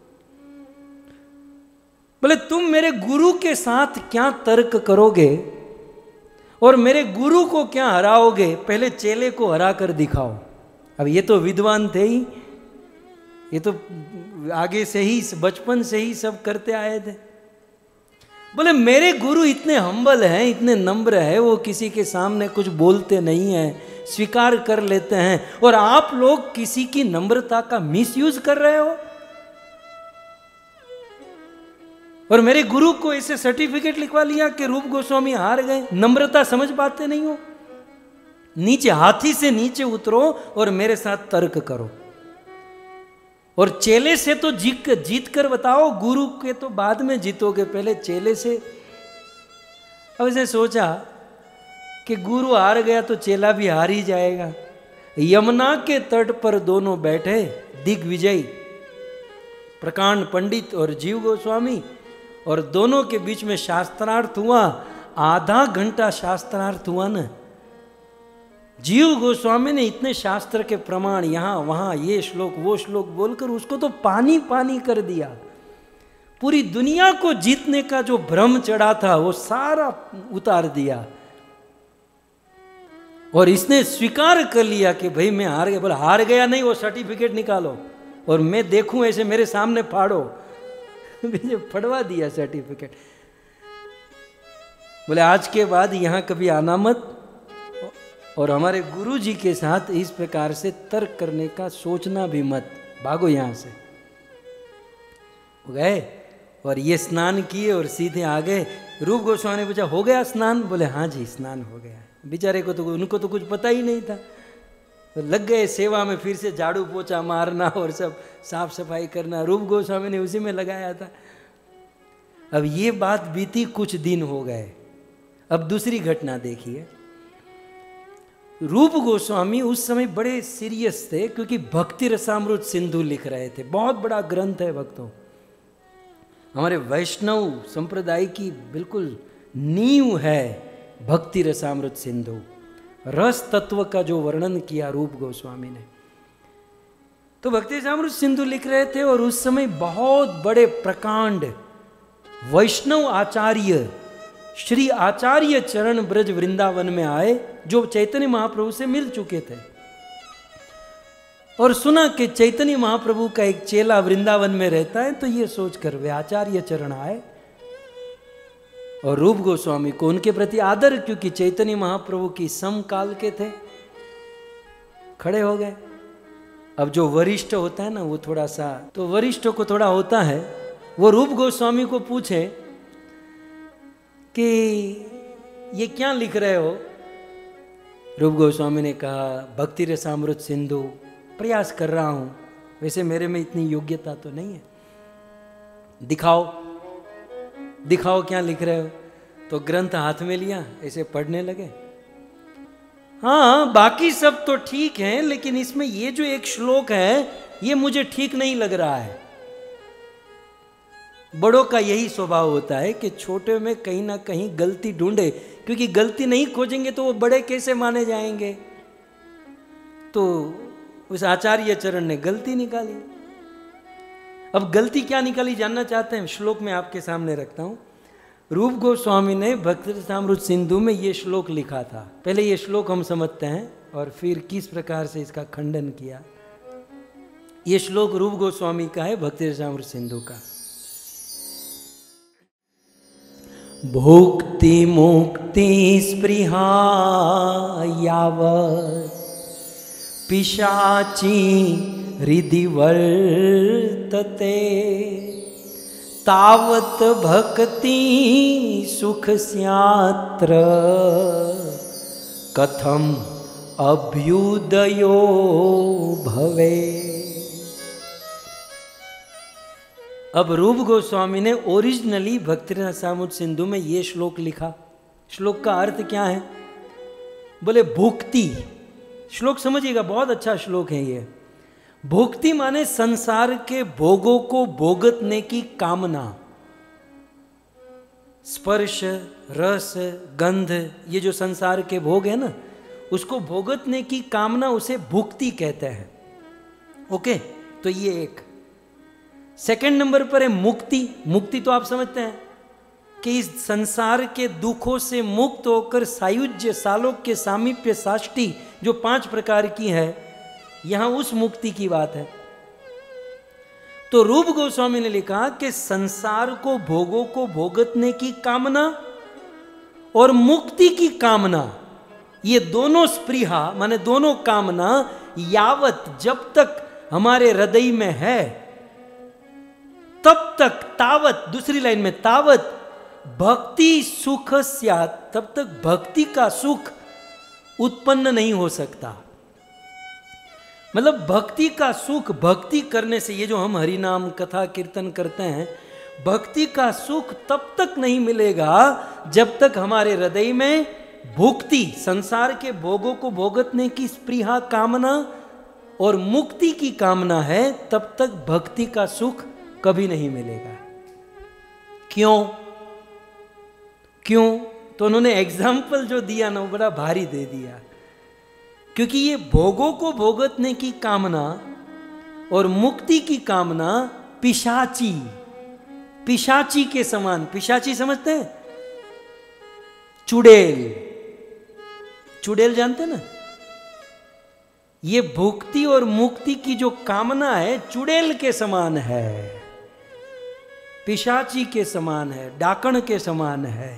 बोले तुम मेरे गुरु के साथ क्या तर्क करोगे और मेरे गुरु को क्या हराओगे, पहले चेले को हरा कर दिखाओ। अब ये तो विद्वान थे ही, ये तो आगे से ही, बचपन से ही सब करते आए थे। बोले मेरे गुरु इतने हम्बल हैं, इतने नम्र है, वो किसी के सामने कुछ बोलते नहीं हैं, स्वीकार कर लेते हैं, और आप लोग किसी की नम्रता का मिसयूज कर रहे हो। और मेरे गुरु को ऐसे सर्टिफिकेट लिखवा लिया कि रूप गोस्वामी हार गए। नम्रता समझ पाते नहीं हो? नीचे हाथी से नीचे उतरो और मेरे साथ तर्क करो। और चेले से तो जीत कर बताओ, गुरु के तो बाद में जीतोगे, पहले चेले से। अब इसे सोचा कि गुरु हार गया तो चेला भी हार ही जाएगा। यमुना के तट पर दोनों बैठे दिग्विजय, प्रकांड पंडित और जीव गोस्वामी, और दोनों के बीच में शास्त्रार्थ हुआ। आधा घंटा शास्त्रार्थ हुआ न। जीव गोस्वामी ने इतने शास्त्र के प्रमाण यहां वहां, ये श्लोक वो श्लोक बोलकर उसको तो पानी पानी कर दिया। पूरी दुनिया को जीतने का जो भ्रम चढ़ा था वो सारा उतार दिया। और इसने स्वीकार कर लिया कि भाई मैं हार गया। बोला हार गया नहीं, वो सर्टिफिकेट निकालो और मैं देखूं ऐसे मेरे सामने फाड़ो। मुझे फड़वा दिया सर्टिफिकेट। बोले आज के बाद यहां कभी आना मत, और हमारे गुरु जी के साथ इस प्रकार से तर्क करने का सोचना भी मत, भागो यहां से। गए और ये स्नान किए और सीधे आ गए। रूप गोस्वामी ने पूछा हो गया स्नान? बोले हाँ जी स्नान हो गया। बेचारे को तो उनको तो कुछ पता ही नहीं था। तो लग गए सेवा में, फिर से झाड़ू पोछा मारना और सब साफ सफाई करना। रूप गोस्वामी ने उसी में लगाया था। अब ये बात बीती, कुछ दिन हो गए। अब दूसरी घटना देखिए। रूप गोस्वामी उस समय बड़े सीरियस थे, क्योंकि भक्ति रसामृत सिंधु लिख रहे थे। बहुत बड़ा ग्रंथ है भक्तों, हमारे वैष्णव संप्रदाय की बिल्कुल नींव है भक्ति रसामृत सिंधु। रस तत्व का जो वर्णन किया रूप गोस्वामी ने, तो भक्ति रसामृत सिंधु लिख रहे थे। और उस समय बहुत बड़े प्रकांड वैष्णव आचार्य श्री आचार्य चरण ब्रज वृंदावन में आए, जो चैतन्य महाप्रभु से मिल चुके थे। और सुना कि चैतन्य महाप्रभु का एक चेला वृंदावन में रहता है, तो ये सोचकर वे आचार्य चरण आए। और रूप गोस्वामी को उनके प्रति आदर, क्योंकि चैतन्य महाप्रभु की समकाल के थे, खड़े हो गए। अब जो वरिष्ठ होता है ना, वो थोड़ा सा, तो वरिष्ठ को थोड़ा होता है, वो रूप गोस्वामी को पूछे कि ये क्या लिख रहे हो? रूप गोस्वामी ने कहा भक्ति रसामृत सिंधु प्रयास कर रहा हूं, वैसे मेरे में इतनी योग्यता तो नहीं है। दिखाओ दिखाओ क्या लिख रहे हो। तो ग्रंथ हाथ में लिया, ऐसे पढ़ने लगे। हाँ बाकी सब तो ठीक है, लेकिन इसमें ये जो एक श्लोक है ये मुझे ठीक नहीं लग रहा है। बड़ों का यही स्वभाव होता है कि छोटे में कहीं ना कहीं गलती ढूंढे, क्योंकि गलती नहीं खोजेंगे तो वो बड़े कैसे माने जाएंगे। तो उस आचार्य चरण ने गलती निकाली। अब गलती क्या निकाली जानना चाहते हैं? श्लोक में आपके सामने रखता हूं। रूप गोस्वामी ने भक्ति रसामृत सिंधु में ये श्लोक लिखा था। पहले ये श्लोक हम समझते हैं और फिर किस प्रकार से इसका खंडन किया। ये श्लोक रूप गोस्वामी का है, भक्ति रसामृत सिंधु का। भोक्ति मुक्ति स्पृहा यावत् पिशाची हृदि वर्तते तावत् भक्ति सुख स्यात्र कथम अभ्युदयो भवे। अब रूप गोस्वामी ने ओरिजिनली भक्ति रसामृत सिंधु में ये श्लोक लिखा। श्लोक का अर्थ क्या है? बोले भुक्ति। श्लोक समझिएगा, बहुत अच्छा श्लोक है ये। भुक्ति माने संसार के भोगों को भोगतने की कामना। स्पर्श, रस, गंध, ये जो संसार के भोग है ना, उसको भोगतने की कामना, उसे भुक्ति कहते हैं। ओके, तो ये एक। सेकंड नंबर पर है मुक्ति। मुक्ति तो आप समझते हैं कि इस संसार के दुखों से मुक्त होकर सायुज्य, सालोक्य, सामीप्य, साष्टी जो 5 प्रकार की है, यहां उस मुक्ति की बात है। तो रूप गोस्वामी ने लिखा कि संसार को, भोगों को भोगतने की कामना और मुक्ति की कामना, ये दोनों स्पृहा माने दोनों कामना यावत, जब तक हमारे हृदय में है, तब तक, तावत, दूसरी लाइन में, तावत भक्ति सुख स्यात्, तब तक भक्ति का सुख उत्पन्न नहीं हो सकता। मतलब भक्ति का सुख, भक्ति करने से, ये जो हम हरि नाम कथा कीर्तन करते हैं, भक्ति का सुख तब तक नहीं मिलेगा जब तक हमारे हृदय में भुक्ति, संसार के भोगों को भोगतने की स्पृहा, कामना और मुक्ति की कामना है, तब तक भक्ति का सुख कभी नहीं मिलेगा। क्यों? तो उन्होंने एग्जाम्पल जो दिया ना, वो बड़ा भारी दे दिया। क्योंकि ये भोगों को भोगतने की कामना और मुक्ति की कामना पिशाची के समान। पिशाची समझते हैं? चुड़ैल जानते ना? ये भुक्ति और मुक्ति की जो कामना है, चुड़ैल के समान है, पिशाची के समान है, डाकण के समान है।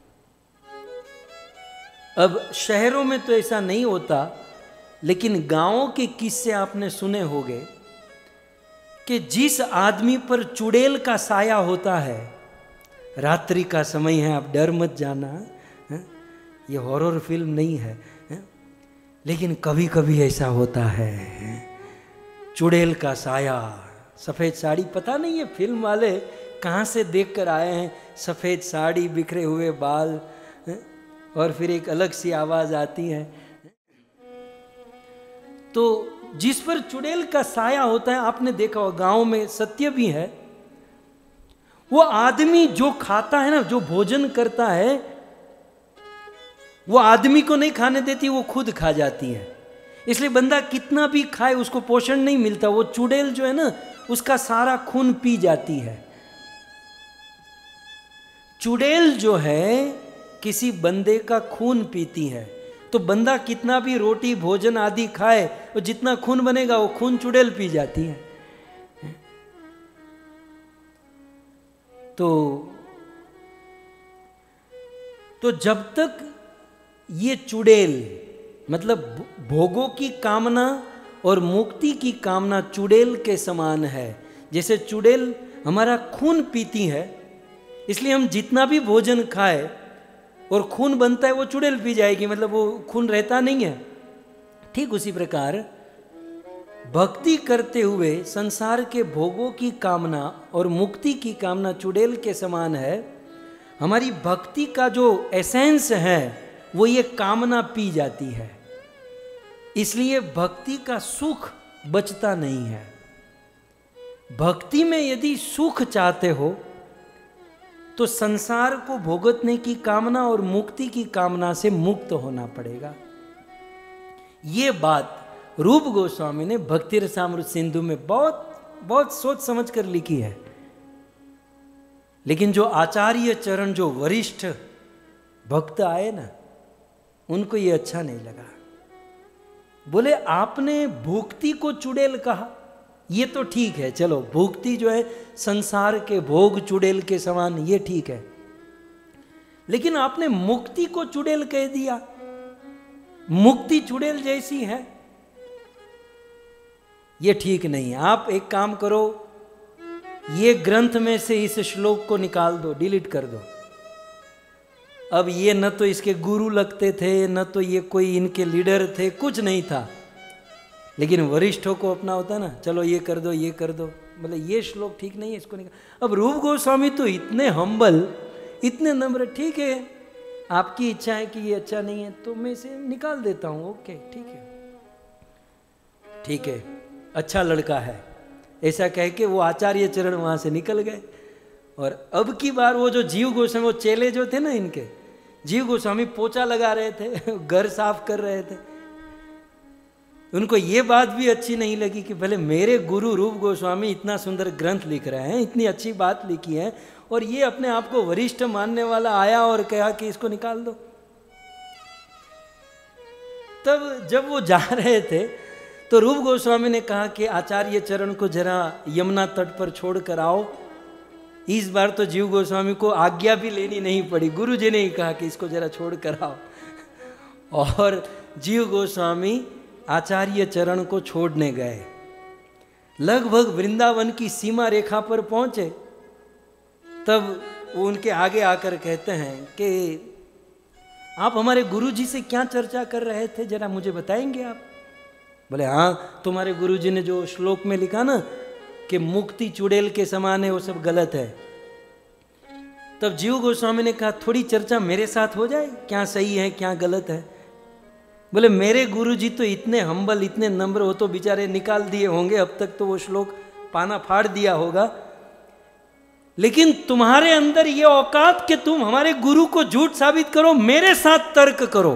अब शहरों में तो ऐसा नहीं होता, लेकिन गांवों के किस्से आपने सुने होंगे कि जिस आदमी पर चुड़ैल का साया होता है, रात्रि का समय है, आप डर मत जाना, है? ये हॉरर फिल्म नहीं है, लेकिन कभी कभी ऐसा होता है। चुड़ैल का साया, सफ़ेद साड़ी, पता नहीं ये फिल्म वाले कहाँ से देख कर आए हैं, सफ़ेद साड़ी, बिखरे हुए बाल, और फिर एक अलग सी आवाज़ आती है। तो जिस पर चुड़ैल का साया होता है, आपने देखा हो, गांव में सत्य भी है, वो आदमी जो खाता है ना, जो भोजन करता है, वो आदमी को नहीं खाने देती, वो खुद खा जाती है। इसलिए बंदा कितना भी खाए उसको पोषण नहीं मिलता, वो चुड़ैल जो है ना, उसका सारा खून पी जाती है। चुड़ैल जो है किसी बंदे का खून पीती है, तो बंदा कितना भी रोटी भोजन आदि खाए, वो जितना खून बनेगा वो खून चुड़ैल पी जाती है। तो जब तक ये चुड़ैल, मतलब भोगों की कामना और मुक्ति की कामना चुड़ैल के समान है, जैसे चुड़ैल हमारा खून पीती है, इसलिए हम जितना भी भोजन खाए और खून बनता है वो चुड़ैल पी जाएगी, मतलब वो खून रहता नहीं है। ठीक उसी प्रकार भक्ति करते हुए संसार के भोगों की कामना और मुक्ति की कामना चुड़ैल के समान है। हमारी भक्ति का जो एसेंस है वो ये कामना पी जाती है, इसलिए भक्ति का सुख बचता नहीं है। भक्ति में यदि सुख चाहते हो तो संसार को भोगतने की कामना और मुक्ति की कामना से मुक्त होना पड़ेगा। ये बात रूप गोस्वामी ने भक्ति रसामृत सिंधु में बहुत सोच समझ कर लिखी है। लेकिन जो आचार्य चरण, जो वरिष्ठ भक्त आए ना, उनको ये अच्छा नहीं लगा। बोले आपने भुक्ति को चुड़ैल कहा, ये तो ठीक है, चलो भुक्ति जो है संसार के भोग चुड़ैल के समान, ये ठीक है, लेकिन आपने मुक्ति को चुड़ैल कह दिया। मुक्ति चुड़ैल जैसी है, ये ठीक नहीं है। आप एक काम करो, ये ग्रंथ में से इस श्लोक को निकाल दो, डिलीट कर दो। अब ये न तो इसके गुरु लगते थे, न तो ये कोई इनके लीडर थे, कुछ नहीं था, लेकिन वरिष्ठों को अपना होता है ना, चलो ये कर दो, ये कर दो, मतलब ये श्लोक ठीक नहीं है, इसको निकाल। अब रूप गोस्वामी तो इतने हम्बल, इतने नम्र, ठीक है आपकी इच्छा है कि ये अच्छा नहीं है तो मैं इसे निकाल देता हूँ, ओके ठीक है, अच्छा लड़का है, ऐसा कह के वो आचार्य चरण वहाँ से निकल गए। और अब की बार वो जो जीव गोस्वामी, वो चेले जो थे ना इनके, जीव गोस्वामी पोछा लगा रहे थे, घर साफ कर रहे थे। उनको ये बात भी अच्छी नहीं लगी कि भले मेरे गुरु रूप गोस्वामी इतना सुंदर ग्रंथ लिख रहे हैं, इतनी अच्छी बात लिखी है, और ये अपने आप को वरिष्ठ मानने वाला आया और कहा कि इसको निकाल दो। तब जब वो जा रहे थे तो रूप गोस्वामी ने कहा कि आचार्य चरण को जरा यमुना तट पर छोड़ कर आओ। इस बार तो जीव गोस्वामी को आज्ञा भी लेनी नहीं पड़ी, गुरु जी ने ही कहा कि इसको जरा छोड़ कर आओ, और जीव गोस्वामी आचार्य चरण को छोड़ने गए। लगभग वृंदावन की सीमा रेखा पर पहुंचे, तब वो उनके आगे आकर कहते हैं कि आप हमारे गुरुजी से क्या चर्चा कर रहे थे, जरा मुझे बताएंगे आप? बोले हाँ, तुम्हारे गुरुजी ने जो श्लोक में लिखा ना कि मुक्ति चुड़ैल के समान है, वो सब गलत है। तब जीव गोस्वामी ने कहा थोड़ी चर्चा मेरे साथ हो जाए, क्या सही है क्या गलत है। बोले मेरे गुरुजी तो इतने हम्बल, इतने नम्र, वो तो बेचारे निकाल दिए होंगे, अब तक तो वो श्लोक पाना फाड़ दिया होगा, लेकिन तुम्हारे अंदर ये औकात कि तुम हमारे गुरु को झूठ साबित करो, मेरे साथ तर्क करो,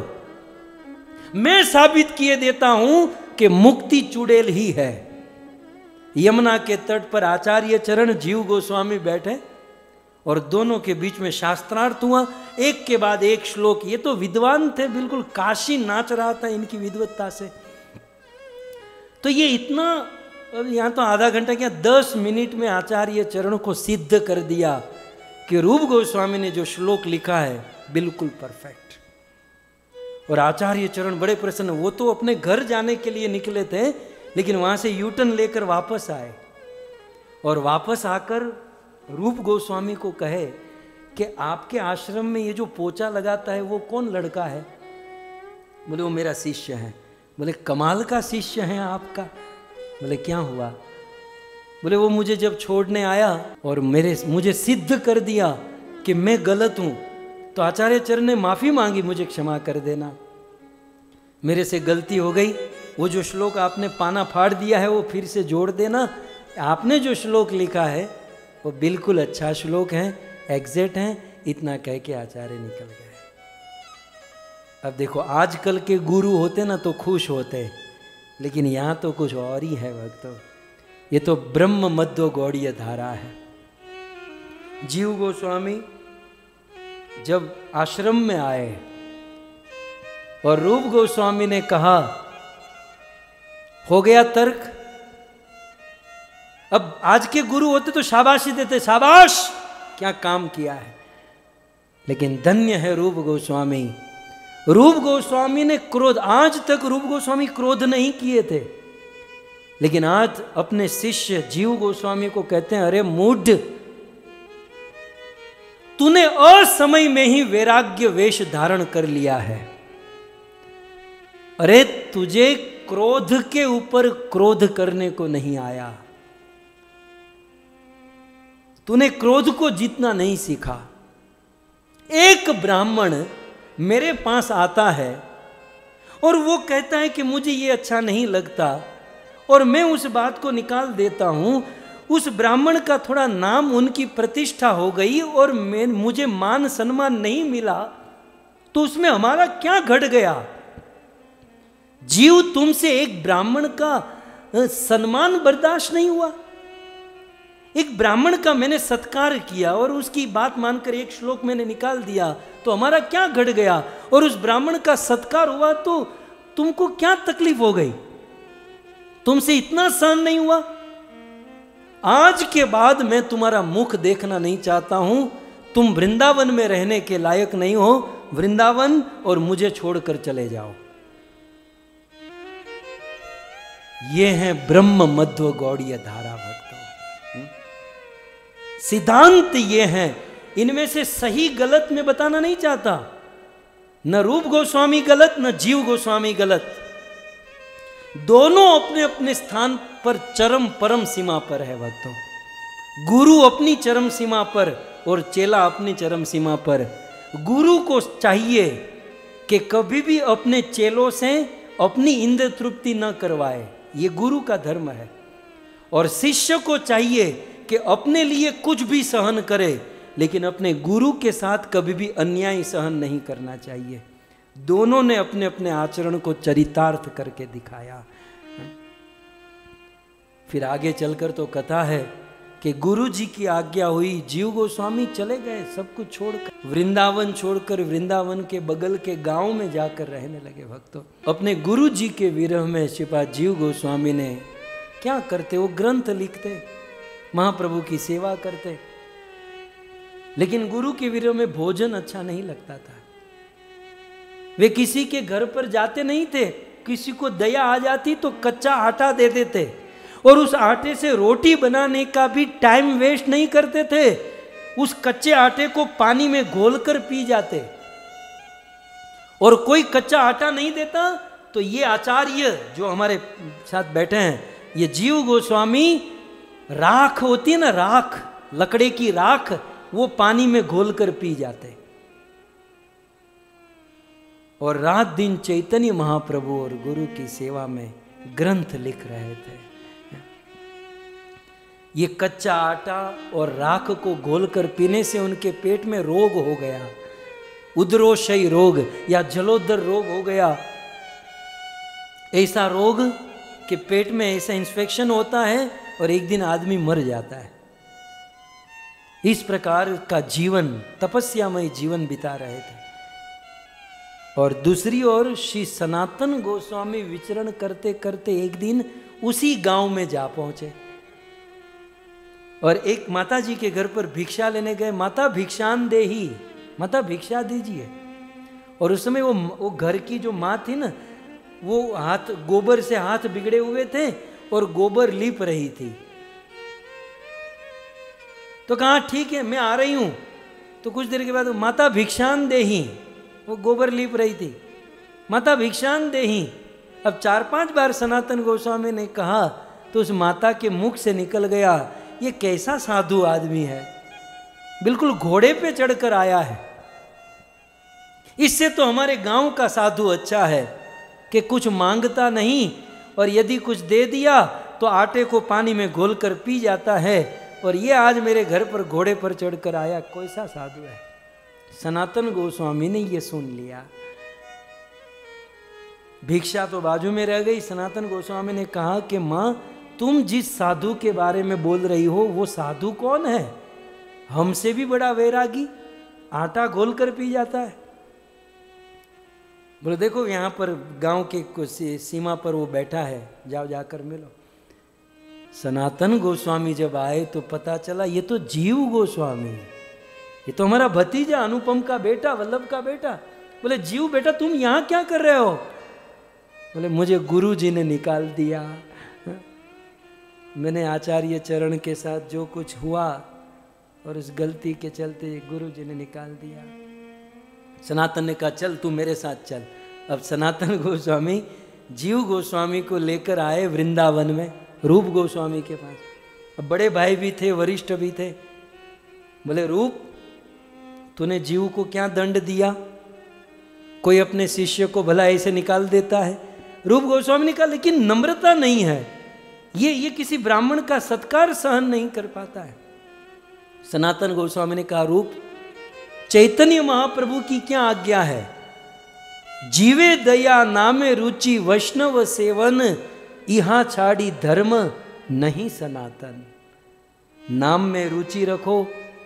मैं साबित किए देता हूं कि मुक्ति चुड़ैल ही है। यमुना के तट पर आचार्य चरण, जीव गोस्वामी बैठे और दोनों के बीच में शास्त्रार्थ हुआ, एक के बाद एक श्लोक। ये तो विद्वान थे, बिल्कुल काशी नाच रहा था इनकी विद्वत्ता से। तो ये इतना, यहाँ तो आधा घंटा क्या 10 मिनट में आचार्य चरण को सिद्ध कर दिया कि रूप गोस्वामी ने जो श्लोक लिखा है बिल्कुल परफेक्ट। और आचार्य चरण बड़े प्रसन्न, वो तो अपने घर जाने के लिए निकले थे, लेकिन वहां से यूटर्न लेकर वापस आए और वापस आकर रूप गोस्वामी को कहे कि आपके आश्रम में ये जो पोचा लगाता है वो कौन लड़का है? बोले वो मेरा शिष्य है। बोले कमाल का शिष्य है आपका। बोले क्या हुआ? बोले वो मुझे जब छोड़ने आया और मुझे सिद्ध कर दिया कि मैं गलत हूं, तो आचार्य चरण ने माफी मांगी, मुझे क्षमा कर देना, मेरे से गलती हो गई, वो जो श्लोक आपने पाना फाड़ दिया है वो फिर से जोड़ देना, आपने जो श्लोक लिखा है वो बिल्कुल अच्छा श्लोक है, एग्जैक्ट है। इतना कह के आचार्य निकल गए। अब देखो आजकल के गुरु होते ना तो खुश होते, लेकिन यहाँ तो कुछ और ही है भक्तों, ये तो ब्रह्म मध्य गौड़ीय धारा है। जीव गोस्वामी जब आश्रम में आए और रूप गोस्वामी ने कहा हो गया तर्क। अब आज के गुरु होते तो शाबाशी देते, शाबाश क्या काम किया है, लेकिन धन्य है रूप गोस्वामी। रूप गोस्वामी ने क्रोध, आज तक रूप गोस्वामी क्रोध नहीं किए थे, लेकिन आज अपने शिष्य जीव गोस्वामी को कहते हैं, अरे मूढ़, तूने असमय में ही वैराग्य वेश धारण कर लिया है। अरे तुझे क्रोध के ऊपर क्रोध करने को नहीं आया, तूने क्रोध को जीतना नहीं सीखा। एक ब्राह्मण मेरे पास आता है और वो कहता है कि मुझे ये अच्छा नहीं लगता, और मैं उस बात को निकाल देता हूं, उस ब्राह्मण का थोड़ा नाम, उनकी प्रतिष्ठा हो गई और मुझे मान सम्मान नहीं मिला, तो उसमें हमारा क्या घट गया? जीव, तुमसे एक ब्राह्मण का सम्मान बर्दाश्त नहीं हुआ, एक ब्राह्मण का मैंने सत्कार किया और उसकी बात मानकर एक श्लोक मैंने निकाल दिया, तो हमारा क्या घट गया? और उस ब्राह्मण का सत्कार हुआ तो तुमको क्या तकलीफ हो गई? तुमसे इतना सहन नहीं हुआ? आज के बाद मैं तुम्हारा मुख देखना नहीं चाहता हूं, तुम वृंदावन में रहने के लायक नहीं हो, वृंदावन और मुझे छोड़कर चले जाओ। ये है ब्रह्म मध्व गौड़ीय धारा भक्तों। सिद्धांत ये है, इनमें से सही गलत मैं बताना नहीं चाहता, न रूप गोस्वामी गलत न जीव गोस्वामी गलत, दोनों अपने अपने स्थान पर चरम परम सीमा पर है भक्तों। गुरु अपनी चरम सीमा पर और चेला अपनी चरम सीमा पर। गुरु को चाहिए कि कभी भी अपने चेलों से अपनी इंद्र तृप्ति न करवाए, ये गुरु का धर्म है। और शिष्य को चाहिए कि अपने लिए कुछ भी सहन करे, लेकिन अपने गुरु के साथ कभी भी अन्याय सहन नहीं करना चाहिए। दोनों ने अपने अपने आचरण को चरितार्थ करके दिखाया। फिर आगे चलकर तो कथा है कि गुरु जी की आज्ञा हुई, जीव गोस्वामी चले गए सब कुछ छोड़कर, वृंदावन छोड़कर वृंदावन के बगल के गांव में जाकर रहने लगे भक्तों। अपने गुरु जी के विरह में श्रीपाद जीव गोस्वामी ने क्या करते? वो ग्रंथ लिखते, महाप्रभु की सेवा करते, लेकिन गुरु के विरह में भोजन अच्छा नहीं लगता था। वे किसी के घर पर जाते नहीं थे, किसी को दया आ जाती तो कच्चा आटा दे देते, और उस आटे से रोटी बनाने का भी टाइम वेस्ट नहीं करते थे, उस कच्चे आटे को पानी में घोलकर पी जाते। और कोई कच्चा आटा नहीं देता तो ये आचार्य जो हमारे साथ बैठे हैं, ये जीव गोस्वामी, राख होती है ना, राख, लकड़े की राख, वो पानी में घोलकर पी जाते और रात दिन चैतन्य महाप्रभु और गुरु की सेवा में ग्रंथ लिख रहे थे। ये कच्चा आटा और राख को घोलकर पीने से उनके पेट में रोग हो गया, उदरोशयी रोग या जलोदर रोग हो गया। ऐसा रोग कि पेट में ऐसा इंफेक्शन होता है और एक दिन आदमी मर जाता है। इस प्रकार का जीवन, तपस्यामय जीवन बिता रहे थे। और दूसरी ओर श्री सनातन गोस्वामी विचरण करते करते एक दिन उसी गांव में जा पहुंचे और एक माता जी के घर पर भिक्षा लेने गए। माता भिक्षान देही, माता भिक्षा दीजिए। और उस समय वो घर की जो माँ थी ना, वो हाथ गोबर से हाथ बिगड़े हुए थे और गोबर लीप रही थी। तो कहा ठीक है मैं आ रही हूं। तो कुछ देर के बाद माता भिक्षान देही, वो गोबर लीप रही थी, माता भिक्षान देही। अब 4-5 बार सनातन गोस्वामी ने कहा तो उस माता के मुख से निकल गया, ये कैसा साधु आदमी है, बिल्कुल घोड़े पे चढ़कर आया है। इससे तो हमारे गांव का साधु अच्छा है कि कुछ मांगता नहीं और यदि कुछ दे दिया तो आटे को पानी में घोलकर पी जाता है, और ये आज मेरे घर पर घोड़े पर चढ़कर आया, कैसा साधु है। सनातन गोस्वामी ने ये सुन लिया। भिक्षा तो बाजू में रह गई। सनातन गोस्वामी ने कहा कि माँ, तुम जिस साधु के बारे में बोल रही हो वो साधु कौन है? हमसे भी बड़ा वैरागी, आटा घोल कर पी जाता है। बोले देखो यहाँ पर गांव के सीमा पर वो बैठा है, जाओ जाकर मिलो। सनातन गोस्वामी जब आए तो पता चला ये तो जीव गोस्वामी, ये तो हमारा भतीजा अनुपम का बेटा, वल्लभ का बेटा। बोले जीव बेटा तुम यहाँ क्या कर रहे हो? बोले मुझे गुरु जी ने निकाल दिया, मैंने आचार्य चरण के साथ जो कुछ हुआ और उस गलती के चलते गुरु जी ने निकाल दिया। सनातन ने कहा चल तू मेरे साथ चल। अब सनातन गोस्वामी जीव गोस्वामी को लेकर आए वृंदावन में रूप गोस्वामी के पास। अब बड़े भाई भी थे, वरिष्ठ भी थे। बोले रूप, तूने जीव को क्या दंड दिया? कोई अपने शिष्य को भला ऐसे निकाल देता है? रूप गोस्वामी ने कहा लेकिन नम्रता नहीं है, ये किसी ब्राह्मण का सत्कार सहन नहीं कर पाता है। सनातन गोस्वामी ने कहा रूप, चैतन्य महाप्रभु की क्या आज्ञा है? जीवे दया नामे रुचि वैष्णव सेवन, इहा छाड़ी धर्म नहीं सनातन। नाम में रुचि रखो,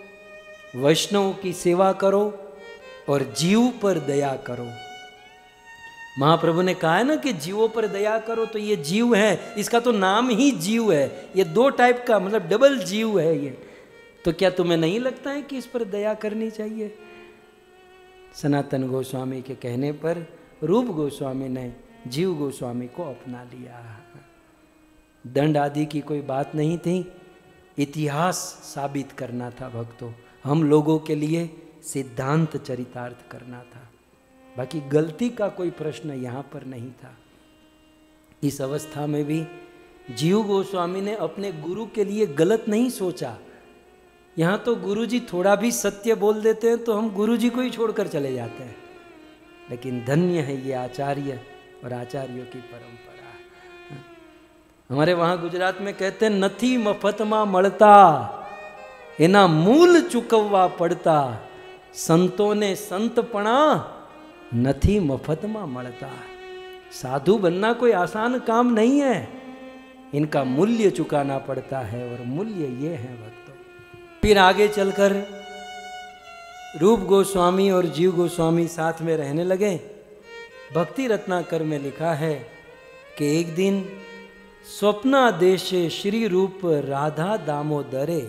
वैष्णव की सेवा करो और जीव पर दया करो। महाप्रभु ने कहा है ना कि जीवों पर दया करो, तो ये जीव है, इसका तो नाम ही जीव है। ये 2 टाइप का, मतलब डबल जीव है ये। तो क्या तुम्हें नहीं लगता है कि इस पर दया करनी चाहिए? सनातन गोस्वामी के कहने पर रूप गोस्वामी ने जीव गोस्वामी को अपना लिया। दंड आदि की कोई बात नहीं थी, इतिहास साबित करना था भक्तों, हम लोगों के लिए सिद्धांत चरितार्थ करना था। बाकी गलती का कोई प्रश्न यहाँ पर नहीं था। इस अवस्था में भी जीव गोस्वामी ने अपने गुरु के लिए गलत नहीं सोचा। यहाँ तो गुरुजी थोड़ा भी सत्य बोल देते हैं तो हम गुरुजी को ही छोड़कर चले जाते हैं, लेकिन धन्य है ये आचार्य और आचार्यों की परंपरा। हमारे वहाँ गुजरात में कहते हैं नथी मफतमा मळता, एना मूल चुकववा पड़ता, संतों ने संतपणा नथी मफतमा मळता। साधु बनना कोई आसान काम नहीं है, इनका मूल्य चुकाना पड़ता है, और मूल्य ये है भक्तों। फिर आगे चलकर रूप गोस्वामी और जीव गोस्वामी साथ में रहने लगे। भक्ति रत्नाकर में लिखा है कि एक दिन स्वप्नादेशे श्री रूप राधा दामोदरे,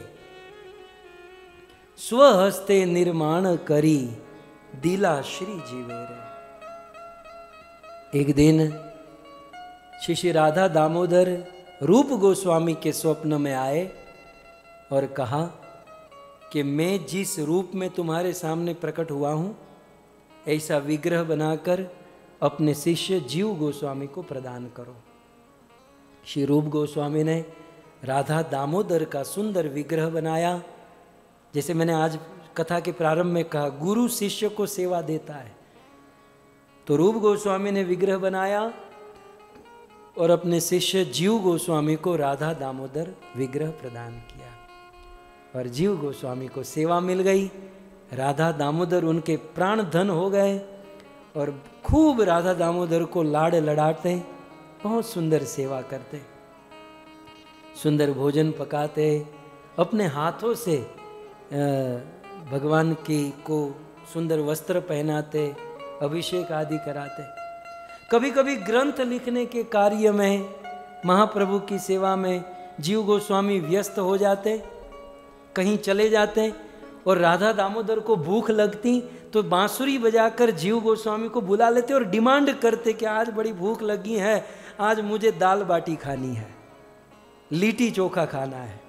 स्वहस्ते निर्माण करी दिला श्री जीवेरे। एक दिन श्री राधा दामोदर रूप गोस्वामी के स्वप्न में आए और कहा कि मैं जिस रूप में तुम्हारे सामने प्रकट हुआ हूँ ऐसा विग्रह बनाकर अपने शिष्य जीव गोस्वामी को प्रदान करो। श्री रूप गोस्वामी ने राधा दामोदर का सुंदर विग्रह बनाया। जैसे मैंने आज कथा के प्रारंभ में कहा, गुरु शिष्य को सेवा देता है, तो रूप गोस्वामी ने विग्रह बनाया और अपने शिष्य जीव गोस्वामी को राधा दामोदर विग्रह प्रदान किया और जीव गोस्वामी को सेवा मिल गई। राधा दामोदर उनके प्राण धन हो गए और खूब राधा दामोदर को लाड़ लड़ाते, बहुत सुंदर सेवा करते, सुंदर भोजन पकाते, अपने हाथों से भगवान की को सुंदर वस्त्र पहनाते, अभिषेक आदि कराते। कभी कभी ग्रंथ लिखने के कार्य में, महाप्रभु की सेवा में जीव गोस्वामी व्यस्त हो जाते, कहीं चले जाते और राधा दामोदर को भूख लगती तो बांसुरी बजाकर जीव गोस्वामी को बुला लेते और डिमांड करते कि आज बड़ी भूख लगी है, आज मुझे दाल बाटी खानी है, लिट्टी चोखा खाना है,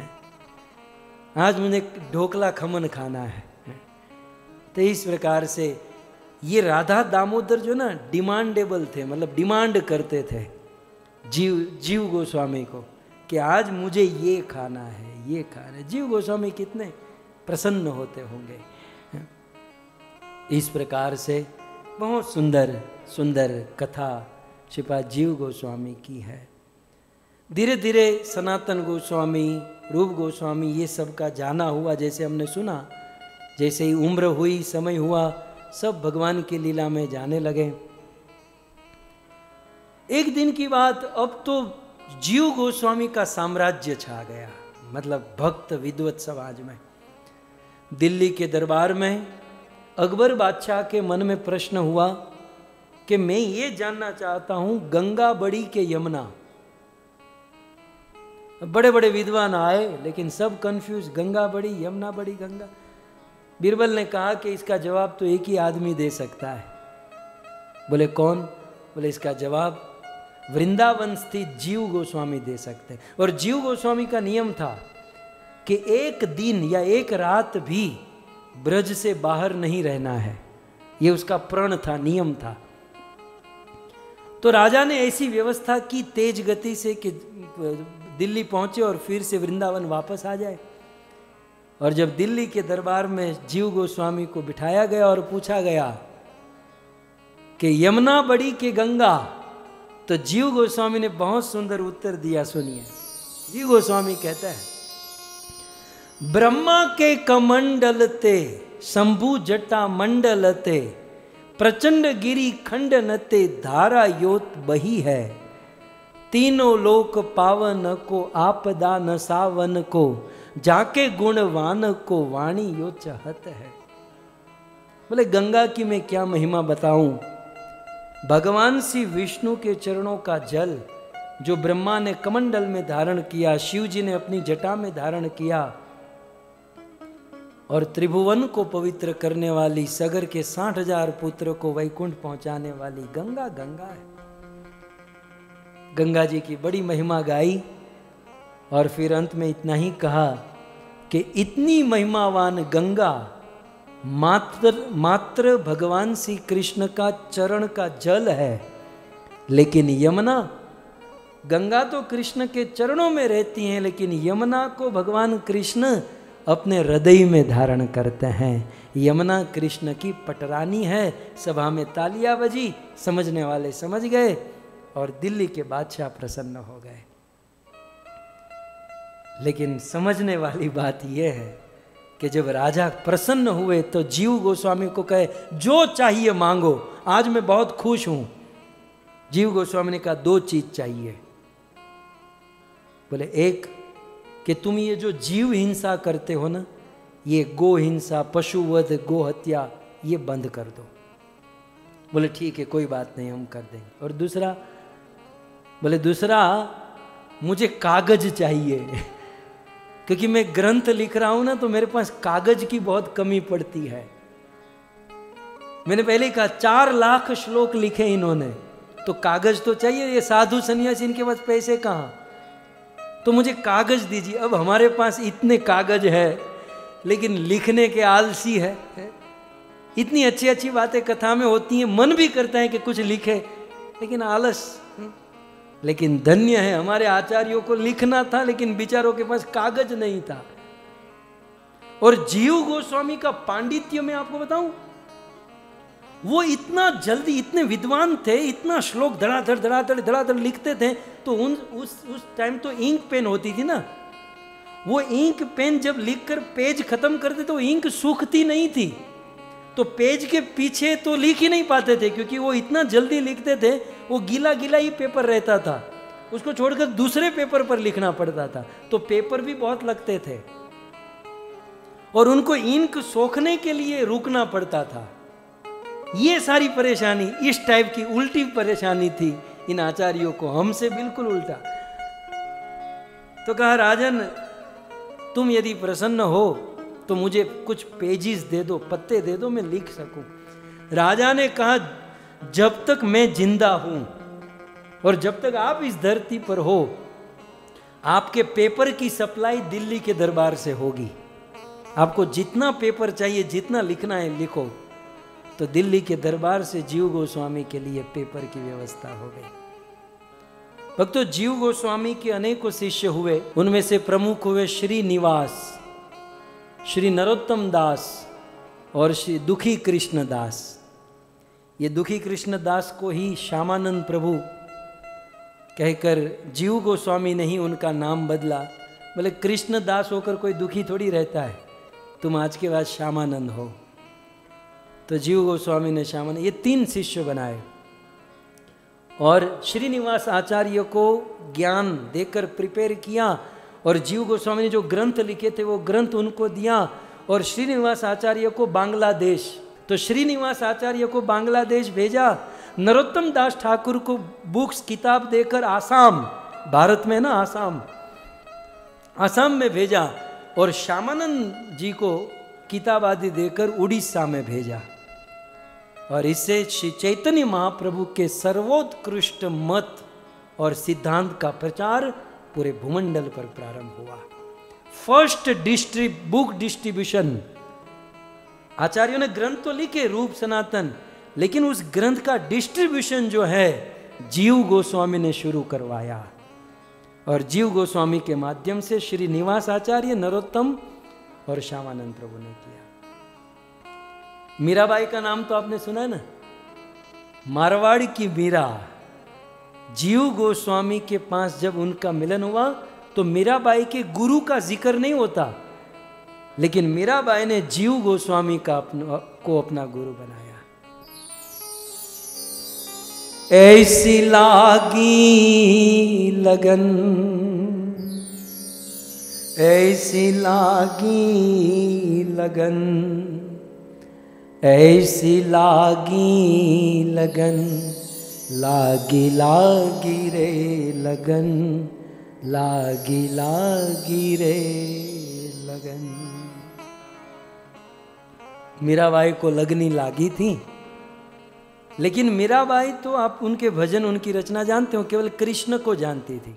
आज मुझे ढोकला खमन खाना है। तो इस प्रकार से ये राधा दामोदर जो ना डिमांडेबल थे, मतलब डिमांड करते थे जीव गोस्वामी को कि आज मुझे ये खाना है, ये खाना है। जीव गोस्वामी कितने प्रसन्न होते होंगे। इस प्रकार से बहुत सुंदर सुंदर कथा श्रीपाद जीव गोस्वामी की है। धीरे धीरे सनातन गोस्वामी, रूप गोस्वामी, ये सब का जाना हुआ। जैसे हमने सुना, जैसे ही उम्र हुई, समय हुआ, सब भगवान की लीला में जाने लगे। एक दिन की बात, अब तो जीव गोस्वामी का साम्राज्य छा गया, मतलब भक्त विद्वत समाज में। दिल्ली के दरबार में अकबर बादशाह के मन में प्रश्न हुआ कि मैं ये जानना चाहता हूं, गंगा बड़ी के यमुना। बड़े बड़े विद्वान आए लेकिन सब कंफ्यूज, गंगा बड़ी यमुना बड़ी, गंगा। बीरबल ने कहा कि इसका जवाब तो एक ही आदमी दे सकता है। बोले कौन? बोले इसका जवाब वृंदावन स्थित जीव गोस्वामी दे सकते हैं। और जीव गोस्वामी का नियम था कि एक दिन या एक रात भी ब्रज से बाहर नहीं रहना है, ये उसका प्रण था, नियम था। तो राजा ने ऐसी व्यवस्था की तेज गति से कि दिल्ली पहुंचे और फिर से वृंदावन वापस आ जाए। और जब दिल्ली के दरबार में जीव गोस्वामी को बिठाया गया और पूछा गया कि यमुना बड़ी के गंगा, तो जीव गोस्वामी ने बहुत सुंदर उत्तर दिया। सुनिए, जीव गोस्वामी कहता है, ब्रह्मा के कमंडल ते शंभु जटा मंडल ते प्रचंड गिरी खंडन ते धारा योत बही है, तीनों लोक पावन को आपदा न सावन को, जाके गुणवान को वाणी यो चाहत है। बोले गंगा की मैं क्या महिमा बताऊं। भगवान श्री विष्णु के चरणों का जल जो ब्रह्मा ने कमंडल में धारण किया, शिव जी ने अपनी जटा में धारण किया, और त्रिभुवन को पवित्र करने वाली, सगर के 60,000 पुत्र को वैकुंठ पहुंचाने वाली गंगा गंगा है। गंगा जी की बड़ी महिमा गाई और फिर अंत में इतना ही कहा कि इतनी महिमावान गंगा मात्र भगवान श्री कृष्ण का चरण का जल है, लेकिन यमुना, गंगा तो कृष्ण के चरणों में रहती हैं, लेकिन यमुना को भगवान कृष्ण अपने हृदय में धारण करते हैं। यमुना कृष्ण की पटरानी है। सभा में तालियां बजी, समझने वाले समझ गए और दिल्ली के बादशाह प्रसन्न हो गए। लेकिन समझने वाली बात यह है कि जब राजा प्रसन्न हुए तो जीव गोस्वामी को कहे जो चाहिए मांगो, आज मैं बहुत खुश हूं। जीव गोस्वामी ने कहा 2 चीज चाहिए। बोले एक कि तुम ये जो जीव हिंसा करते हो ना, ये गो हिंसा, पशुवध, गो हत्या, ये बंद कर दो। बोले ठीक है, कोई बात नहीं, हम कर देंगे। और दूसरा, बोले दूसरा मुझे कागज चाहिए क्योंकि मैं ग्रंथ लिख रहा हूं ना, तो मेरे पास कागज की बहुत कमी पड़ती है। मैंने पहले कहा 4 लाख श्लोक लिखे इन्होंने, तो कागज तो चाहिए। ये साधु सन्यासी, इनके पास पैसे कहां, तो मुझे कागज दीजिए। अब हमारे पास इतने कागज है लेकिन लिखने के आलसी है। इतनी अच्छी अच्छी बातें कथा में होती हैं, मन भी करता है कि कुछ लिखे, लेकिन आलस। लेकिन धन्य है हमारे आचार्यों को लिखना था लेकिन बेचारों के पास कागज नहीं था। और जीव गोस्वामी का पांडित्य मैं आपको बताऊं, वो इतना जल्दी, इतने विद्वान थे, इतना श्लोक धड़ाधड़ धड़ाधड़ धड़ाधड़ लिखते थे। तो उस टाइम तो इंक पेन होती थी ना, वो इंक पेन जब लिखकर पेज खत्म करते तो इंक सूखती नहीं थी, तो पेज के पीछे तो लिख ही नहीं पाते थे क्योंकि वो इतना जल्दी लिखते थे, वो गीला गीला ही पेपर रहता था, उसको छोड़कर दूसरे पेपर पर लिखना पड़ता था, तो पेपर भी बहुत लगते थे और उनको इंक सोखने के लिए रुकना पड़ता था। ये सारी परेशानी, इस टाइप की उल्टी परेशानी थी इन आचार्यों को, हमसे बिल्कुल उल्टा। तो कहा राजन तुम यदि प्रसन्न हो तो मुझे कुछ पेजेस दे दो, पत्ते दे दो, मैं लिख सकूं। राजा ने कहा जब तक मैं जिंदा हूं और जब तक आप इस धरती पर हो, आपके पेपर की सप्लाई दिल्ली के दरबार से होगी। आपको जितना पेपर चाहिए, जितना लिखना है लिखो। तो दिल्ली के दरबार से जीव गोस्वामी के लिए पेपर की व्यवस्था हो गई। भक्तों, जीव गोस्वामी के अनेकों शिष्य हुए, उनमें से प्रमुख हुए श्री निवास, श्री नरोत्तम दास और श्री दुखी कृष्ण दास। ये दुखी कृष्ण दास को ही श्यामानंद प्रभु कहकर जीव गोस्वामी ने ही उनका नाम बदला। बोले कृष्ण दास होकर कोई दुखी थोड़ी रहता है, तुम आज के बाद श्यामानंद हो। तो जीव गोस्वामी ने श्यामानंद, ये 3 शिष्य बनाए और श्रीनिवास आचार्य को ज्ञान देकर प्रिपेयर किया और जीव गोस्वामी ने जो ग्रंथ लिखे थे वो ग्रंथ उनको दिया। और श्रीनिवास आचार्य को बांग्लादेश, तो श्रीनिवास आचार्य को बांग्लादेश भेजा। नरोत्तम दास ठाकुर को बुक्स किताब देकर आसाम, भारत में ना आसाम में भेजा और श्यामानंद जी को किताब आदि देकर उड़ीसा में भेजा। और इससे श्री चैतन्य महाप्रभु के सर्वोत्कृष्ट मत और सिद्धांत का प्रचार पूरे भूमंडल पर प्रारंभ हुआ। First book distribution. आचार्यों ने ग्रंथ तो लिखे रूप सनातन, लेकिन उस ग्रंथ का डिस्ट्रीब्यूशन जो है जीव गोस्वामी ने शुरू करवाया और जीव गोस्वामी के माध्यम से श्री निवास आचार्य, नरोत्तम और श्यामानंद प्रभु ने किया। मीराबाई का नाम तो आपने सुना है ना, मारवाड़ की मीरा। जीव गोस्वामी के पास जब उनका मिलन हुआ तो मीराबाई के गुरु का जिक्र नहीं होता, लेकिन मीराबाई ने जीव गोस्वामी को अपना गुरु बनाया। ऐसी लागी लगन, ऐसी लागी लगन, ऐसी लागी लगन, लागी लागी रे लगन, लागी लागी रे लगन। मीराबाई को लगनी लागी थी, लेकिन मीराबाई तो आप उनके भजन, उनकी रचना जानते हो, केवल कृष्ण को जानती थी।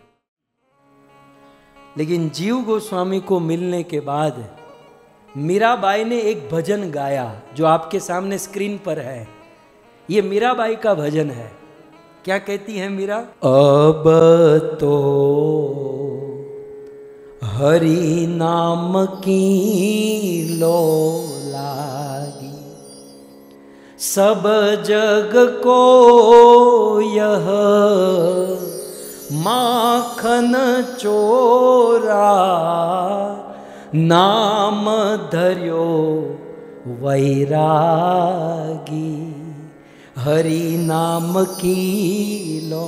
लेकिन जीव गोस्वामी को मिलने के बाद मीराबाई ने एक भजन गाया जो आपके सामने स्क्रीन पर है। ये मीराबाई का भजन है। क्या कहती है मीरा? अब तो हरि नाम की लो लागी, सब जग को यह माखन चोरा, नाम धर्यो वैरागी, हरि नाम की लो।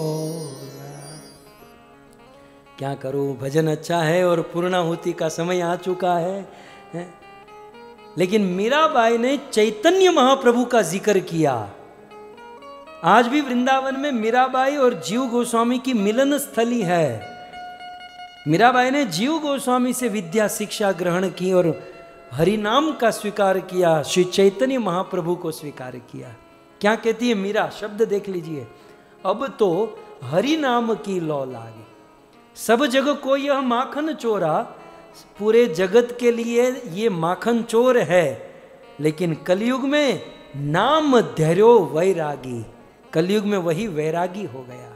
क्या करूं, भजन अच्छा है और पूर्णाहुति का समय आ चुका है। लेकिन मीराबाई ने चैतन्य महाप्रभु का जिक्र किया। आज भी वृंदावन में मीराबाई और जीव गोस्वामी की मिलन स्थली है। मीराबाई ने जीव गोस्वामी से विद्या शिक्षा ग्रहण की और हरि नाम का स्वीकार किया, श्री चैतन्य महाप्रभु को स्वीकार किया। क्या कहती है मीरा? शब्द देख लीजिए, अब तो हरि नाम की लौ लागी, सब जग को यह माखन चोरा, पूरे जगत के लिए ये माखन चोर है, लेकिन कलयुग में नाम धैर्यो वैरागी, कलयुग में वही वैरागी हो गया।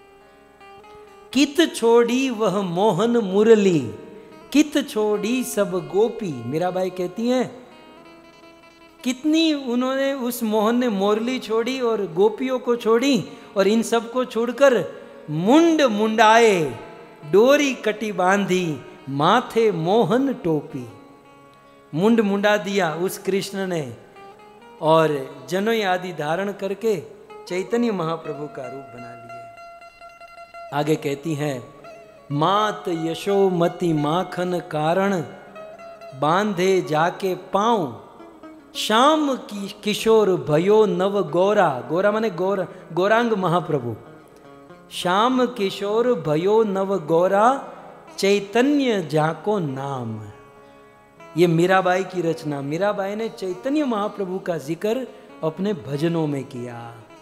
कित छोड़ी वह मोहन मुरली, कित छोड़ी सब गोपी। मीराबाई कहती हैं कितनी उन्होंने, उस मोहन ने मुरली छोड़ी और गोपियों को छोड़ी, और इन सब को छोड़कर मुंड मुंडाए, डोरी कटी बांधी, माथे मोहन टोपी। मुंड मुंडा दिया उस कृष्ण ने, और जनोई आदि धारण करके चैतन्य महाप्रभु का रूप बना लिए। आगे कहती हैं मात यशोमती माखन कारण, बांधे जाके पाँव, श्याम की किशोर भयो नव गौरा। गौरा माने गौरांग महाप्रभु। श्याम किशोर भयो नव गौरा, चैतन्य जाको नाम। ये मीराबाई की रचना। मीराबाई ने चैतन्य महाप्रभु का जिक्र अपने भजनों में किया।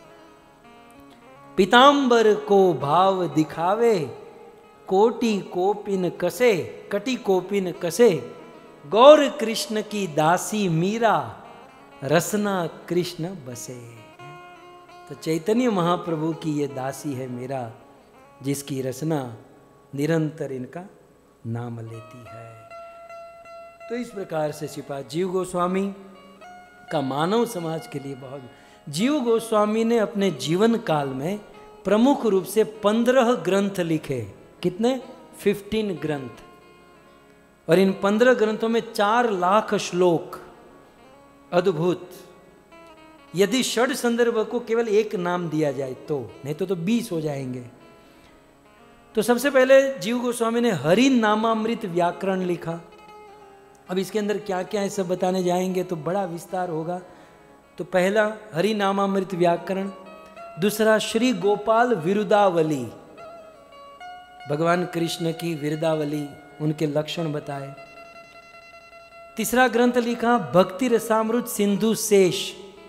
पीतांबर को भाव दिखावे, कोटि कोपिन कसे, कटी कोपिन कसे, गौर कृष्ण की दासी मीरा, रसना कृष्ण बसे। तो चैतन्य महाप्रभु की ये दासी है मीरा, जिसकी रसना निरंतर इनका नाम लेती है। तो इस प्रकार से श्रीपाद जीव गोस्वामी का मानव समाज के लिए बहुत, जीव गोस्वामी ने अपने जीवन काल में प्रमुख रूप से 15 ग्रंथ लिखे। कितने? 15 ग्रंथ। और इन 15 ग्रंथों में 4 लाख श्लोक। अद्भुत। यदि षड संदर्भ को केवल एक नाम दिया जाए तो, नहीं तो 20 हो जाएंगे। तो सबसे पहले जीव गोस्वामी ने हरि नामामृत व्याकरण लिखा। अब इसके अंदर क्या क्या है सब बताने जाएंगे तो बड़ा विस्तार होगा। तो पहला हरि नामामृत व्याकरण, दूसरा श्री गोपाल विरुदावली, भगवान कृष्ण की विरुदावली, उनके लक्षण बताए। तीसरा ग्रंथ लिखा भक्ति रसामृत सिंधु शेष।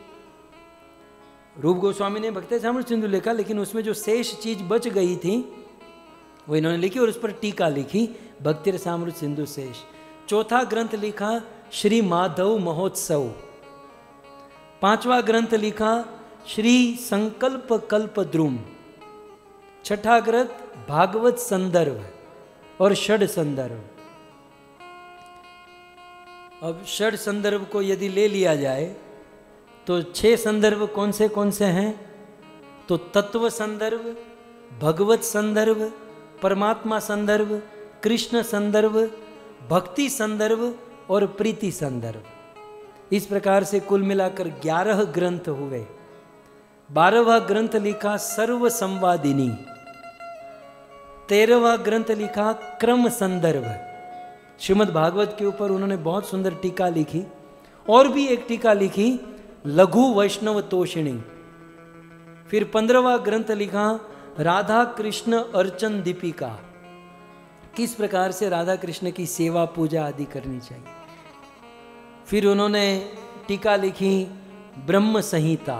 रूप गोस्वामी ने भक्ति रसामृत सिंधु लिखा, लेकिन उसमें जो शेष चीज बच गई थी वो इन्होंने लिखी और उस पर टीका लिखी, भक्ति रसामृत सिंधु शेष। चौथा ग्रंथ लिखा श्री माधव महोत्सव। पांचवा ग्रंथ लिखा श्री संकल्प कल्पद्रुम। छठा ग्रंथ भागवत संदर्भ और षड संदर्भ। अब षड संदर्भ को यदि ले लिया जाए तो 6 संदर्भ कौन से हैं? तो तत्व संदर्भ, भगवत संदर्भ, परमात्मा संदर्भ, कृष्ण संदर्भ, भक्ति संदर्भ और प्रीति संदर्भ। इस प्रकार से कुल मिलाकर 11 ग्रंथ हुए। 12वां ग्रंथ लिखा सर्व संवादिनी। 13वां ग्रंथ लिखा क्रम संदर्भ। श्रीमद् भागवत के ऊपर उन्होंने बहुत सुंदर टीका लिखी। और भी एक टीका लिखी लघु वैष्णव तोषिणी। फिर 15वां ग्रंथ लिखा राधा कृष्ण अर्चन दीपिका, किस प्रकार से राधा कृष्ण की सेवा पूजा आदि करनी चाहिए। फिर उन्होंने टीका लिखी ब्रह्म संहिता,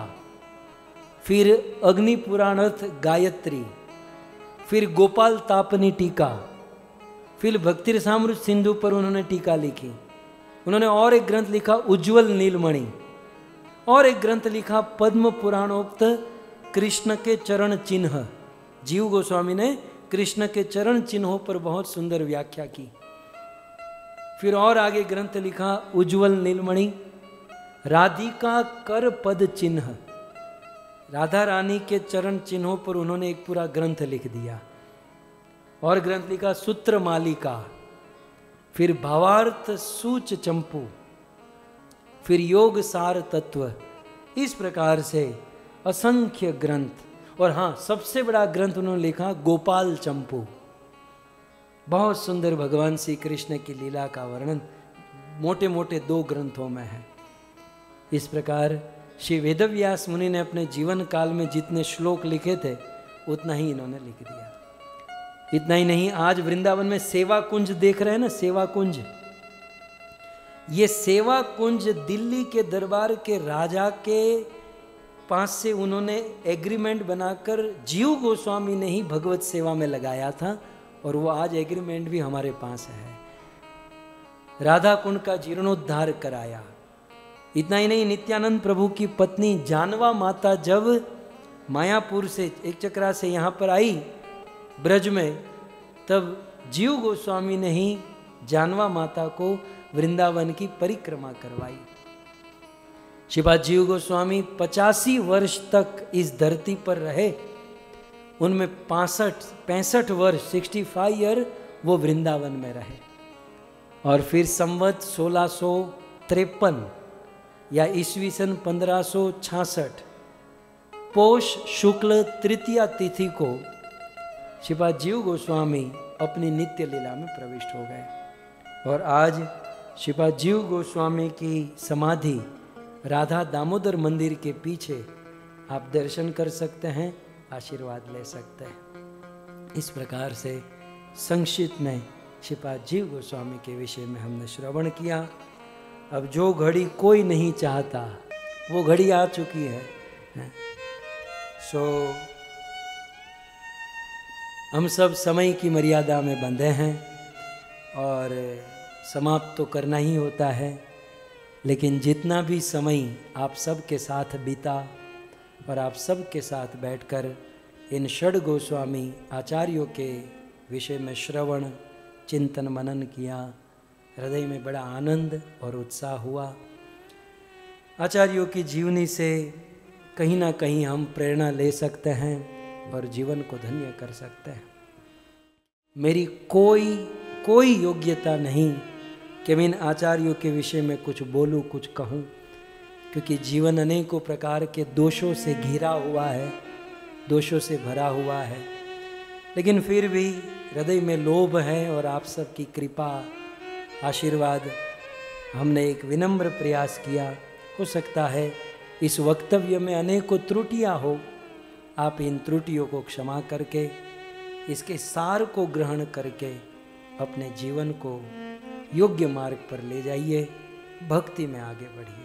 फिर अग्नि पुराणार्थ गायत्री, फिर गोपाल तापनी टीका, फिर भक्ति रसामृत सिंधु पर उन्होंने टीका लिखी। उन्होंने और एक ग्रंथ लिखा उज्ज्वल नीलमणि, और एक ग्रंथ लिखा पद्म पुराणोक्त कृष्ण के चरण चिन्ह। जीव गोस्वामी ने कृष्ण के चरण चिन्हों पर बहुत सुंदर व्याख्या की। फिर और आगे ग्रंथ लिखा उज्ज्वल नीलमणि, राधिका कर पद चिन्ह। राधा रानी के चरण चिन्हों पर उन्होंने एक पूरा ग्रंथ लिख दिया। और ग्रंथ लिखा सूत्र मालिका, फिर भावार्थ सूच चंपू, फिर योग सार तत्व। इस प्रकार से असंख्य ग्रंथ। और हाँ, सबसे बड़ा ग्रंथ उन्होंने लिखा गोपाल चंपू। बहुत सुंदर भगवान श्री कृष्ण की लीला का वर्णन मोटे मोटे 2 ग्रंथों में है। इस प्रकार श्री वेदव्यास मुनि ने अपने जीवन काल में जितने श्लोक लिखे थे उतना ही इन्होंने लिख दिया। इतना ही नहीं, आज वृंदावन में सेवा कुंज देख रहे हैं ना, सेवा कुंज। ये सेवा कुंज दिल्ली के दरबार के राजा के पास से उन्होंने एग्रीमेंट बनाकर जीव गोस्वामी ने ही भगवत सेवा में लगाया था, और वो आज एग्रीमेंट भी हमारे पास है। राधा कुंड का जीर्णोद्धार कराया। इतना ही नहीं, नित्यानंद प्रभु की पत्नी जानवा माता जब मायापुर से एक चक्रा से यहाँ पर आई ब्रज में, तब जीव गोस्वामी ने ही जानवा माता को वृंदावन की परिक्रमा करवाई। श्रीपाद जीव गोस्वामी 85 वर्ष तक इस धरती पर रहे। उनमें 65 वर्ष 65 ईयर वो वृंदावन में रहे। और फिर संवत 1653 या ईस्वी सन 1566 पोष शुक्ल तृतीया तिथि को श्रीपाद जीव गोस्वामी अपनी नित्य लीला में प्रविष्ट हो गए। और आज श्रीपाद जीव गोस्वामी की समाधि राधा दामोदर मंदिर के पीछे आप दर्शन कर सकते हैं, आशीर्वाद ले सकते हैं। इस प्रकार से संक्षिप्त में श्रीपाद जीव गोस्वामी के विषय में हमने श्रवण किया। अब जो घड़ी कोई नहीं चाहता वो घड़ी आ चुकी है। सो हम सब समय की मर्यादा में बंधे हैं और समाप्त तो करना ही होता है। लेकिन जितना भी समय आप सब के साथ बीता और आप सब के साथ बैठकर इन षड गोस्वामी आचार्यों के विषय में श्रवण चिंतन मनन किया, हृदय में बड़ा आनंद और उत्साह हुआ। आचार्यों की जीवनी से कहीं ना कहीं हम प्रेरणा ले सकते हैं और जीवन को धन्य कर सकते हैं। मेरी कोई योग्यता नहीं कि मैं इन आचार्यों के विषय में कुछ बोलूं, कुछ कहूं, क्योंकि जीवन अनेकों प्रकार के दोषों से घिरा हुआ है, दोषों से भरा हुआ है। लेकिन फिर भी हृदय में लोभ है और आप सबकी कृपा आशीर्वाद, हमने एक विनम्र प्रयास किया। हो सकता है इस वक्तव्य में अनेकों त्रुटियां हो, आप इन त्रुटियों को क्षमा करके इसके सार को ग्रहण करके अपने जीवन को योग्य मार्ग पर ले जाइए, भक्ति में आगे बढ़िए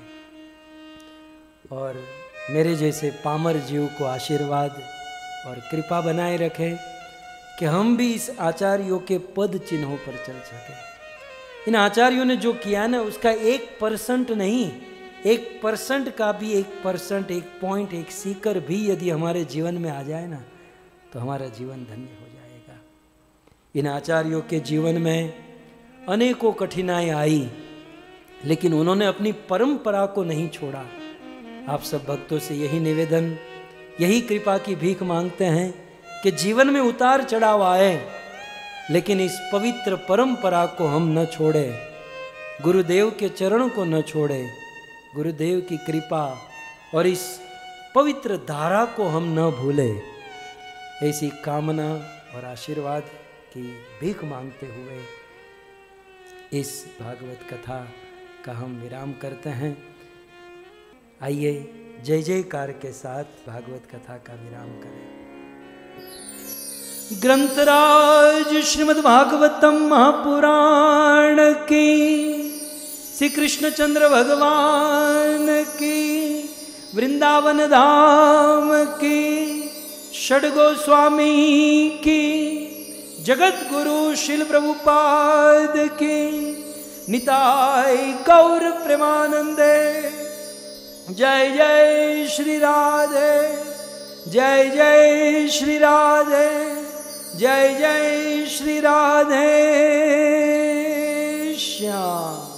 और मेरे जैसे पामर जीव को आशीर्वाद और कृपा बनाए रखें कि हम भी इस आचार्यों के पद चिन्हों पर चल सके। इन आचार्यों ने जो किया ना, उसका 1% नहीं, 1% का भी 1%, 1 पॉइंट, 1 सीकर भी यदि हमारे जीवन में आ जाए ना, तो हमारा जीवन धन्य हो जाएगा। इन आचार्यों के जीवन में अनेकों कठिनाई आई, लेकिन उन्होंने अपनी परंपरा को नहीं छोड़ा। आप सब भक्तों से यही निवेदन, यही कृपा की भीख मांगते हैं कि जीवन में उतार चढ़ाव आए, लेकिन इस पवित्र परंपरा को हम न छोड़े, गुरुदेव के चरण को न छोड़े, गुरुदेव की कृपा और इस पवित्र धारा को हम न भूले। ऐसी कामना और आशीर्वाद की भीख मांगते हुए इस भागवत कथा का हम विराम करते हैं। आइए जय जयकार के साथ भागवत कथा का विराम करें। ग्रंथराज श्रीमद् भागवतम महापुराण की, श्री कृष्णचंद्र भगवान की, वृंदावन धाम की, षड गोस्वामी की, जगत गुरु शिल प्रभुपाद की, निताय गौर प्रेमानंदे। जय जय श्री राधे, जय जय श्री राधे, जय जय श्री राधे श्याम।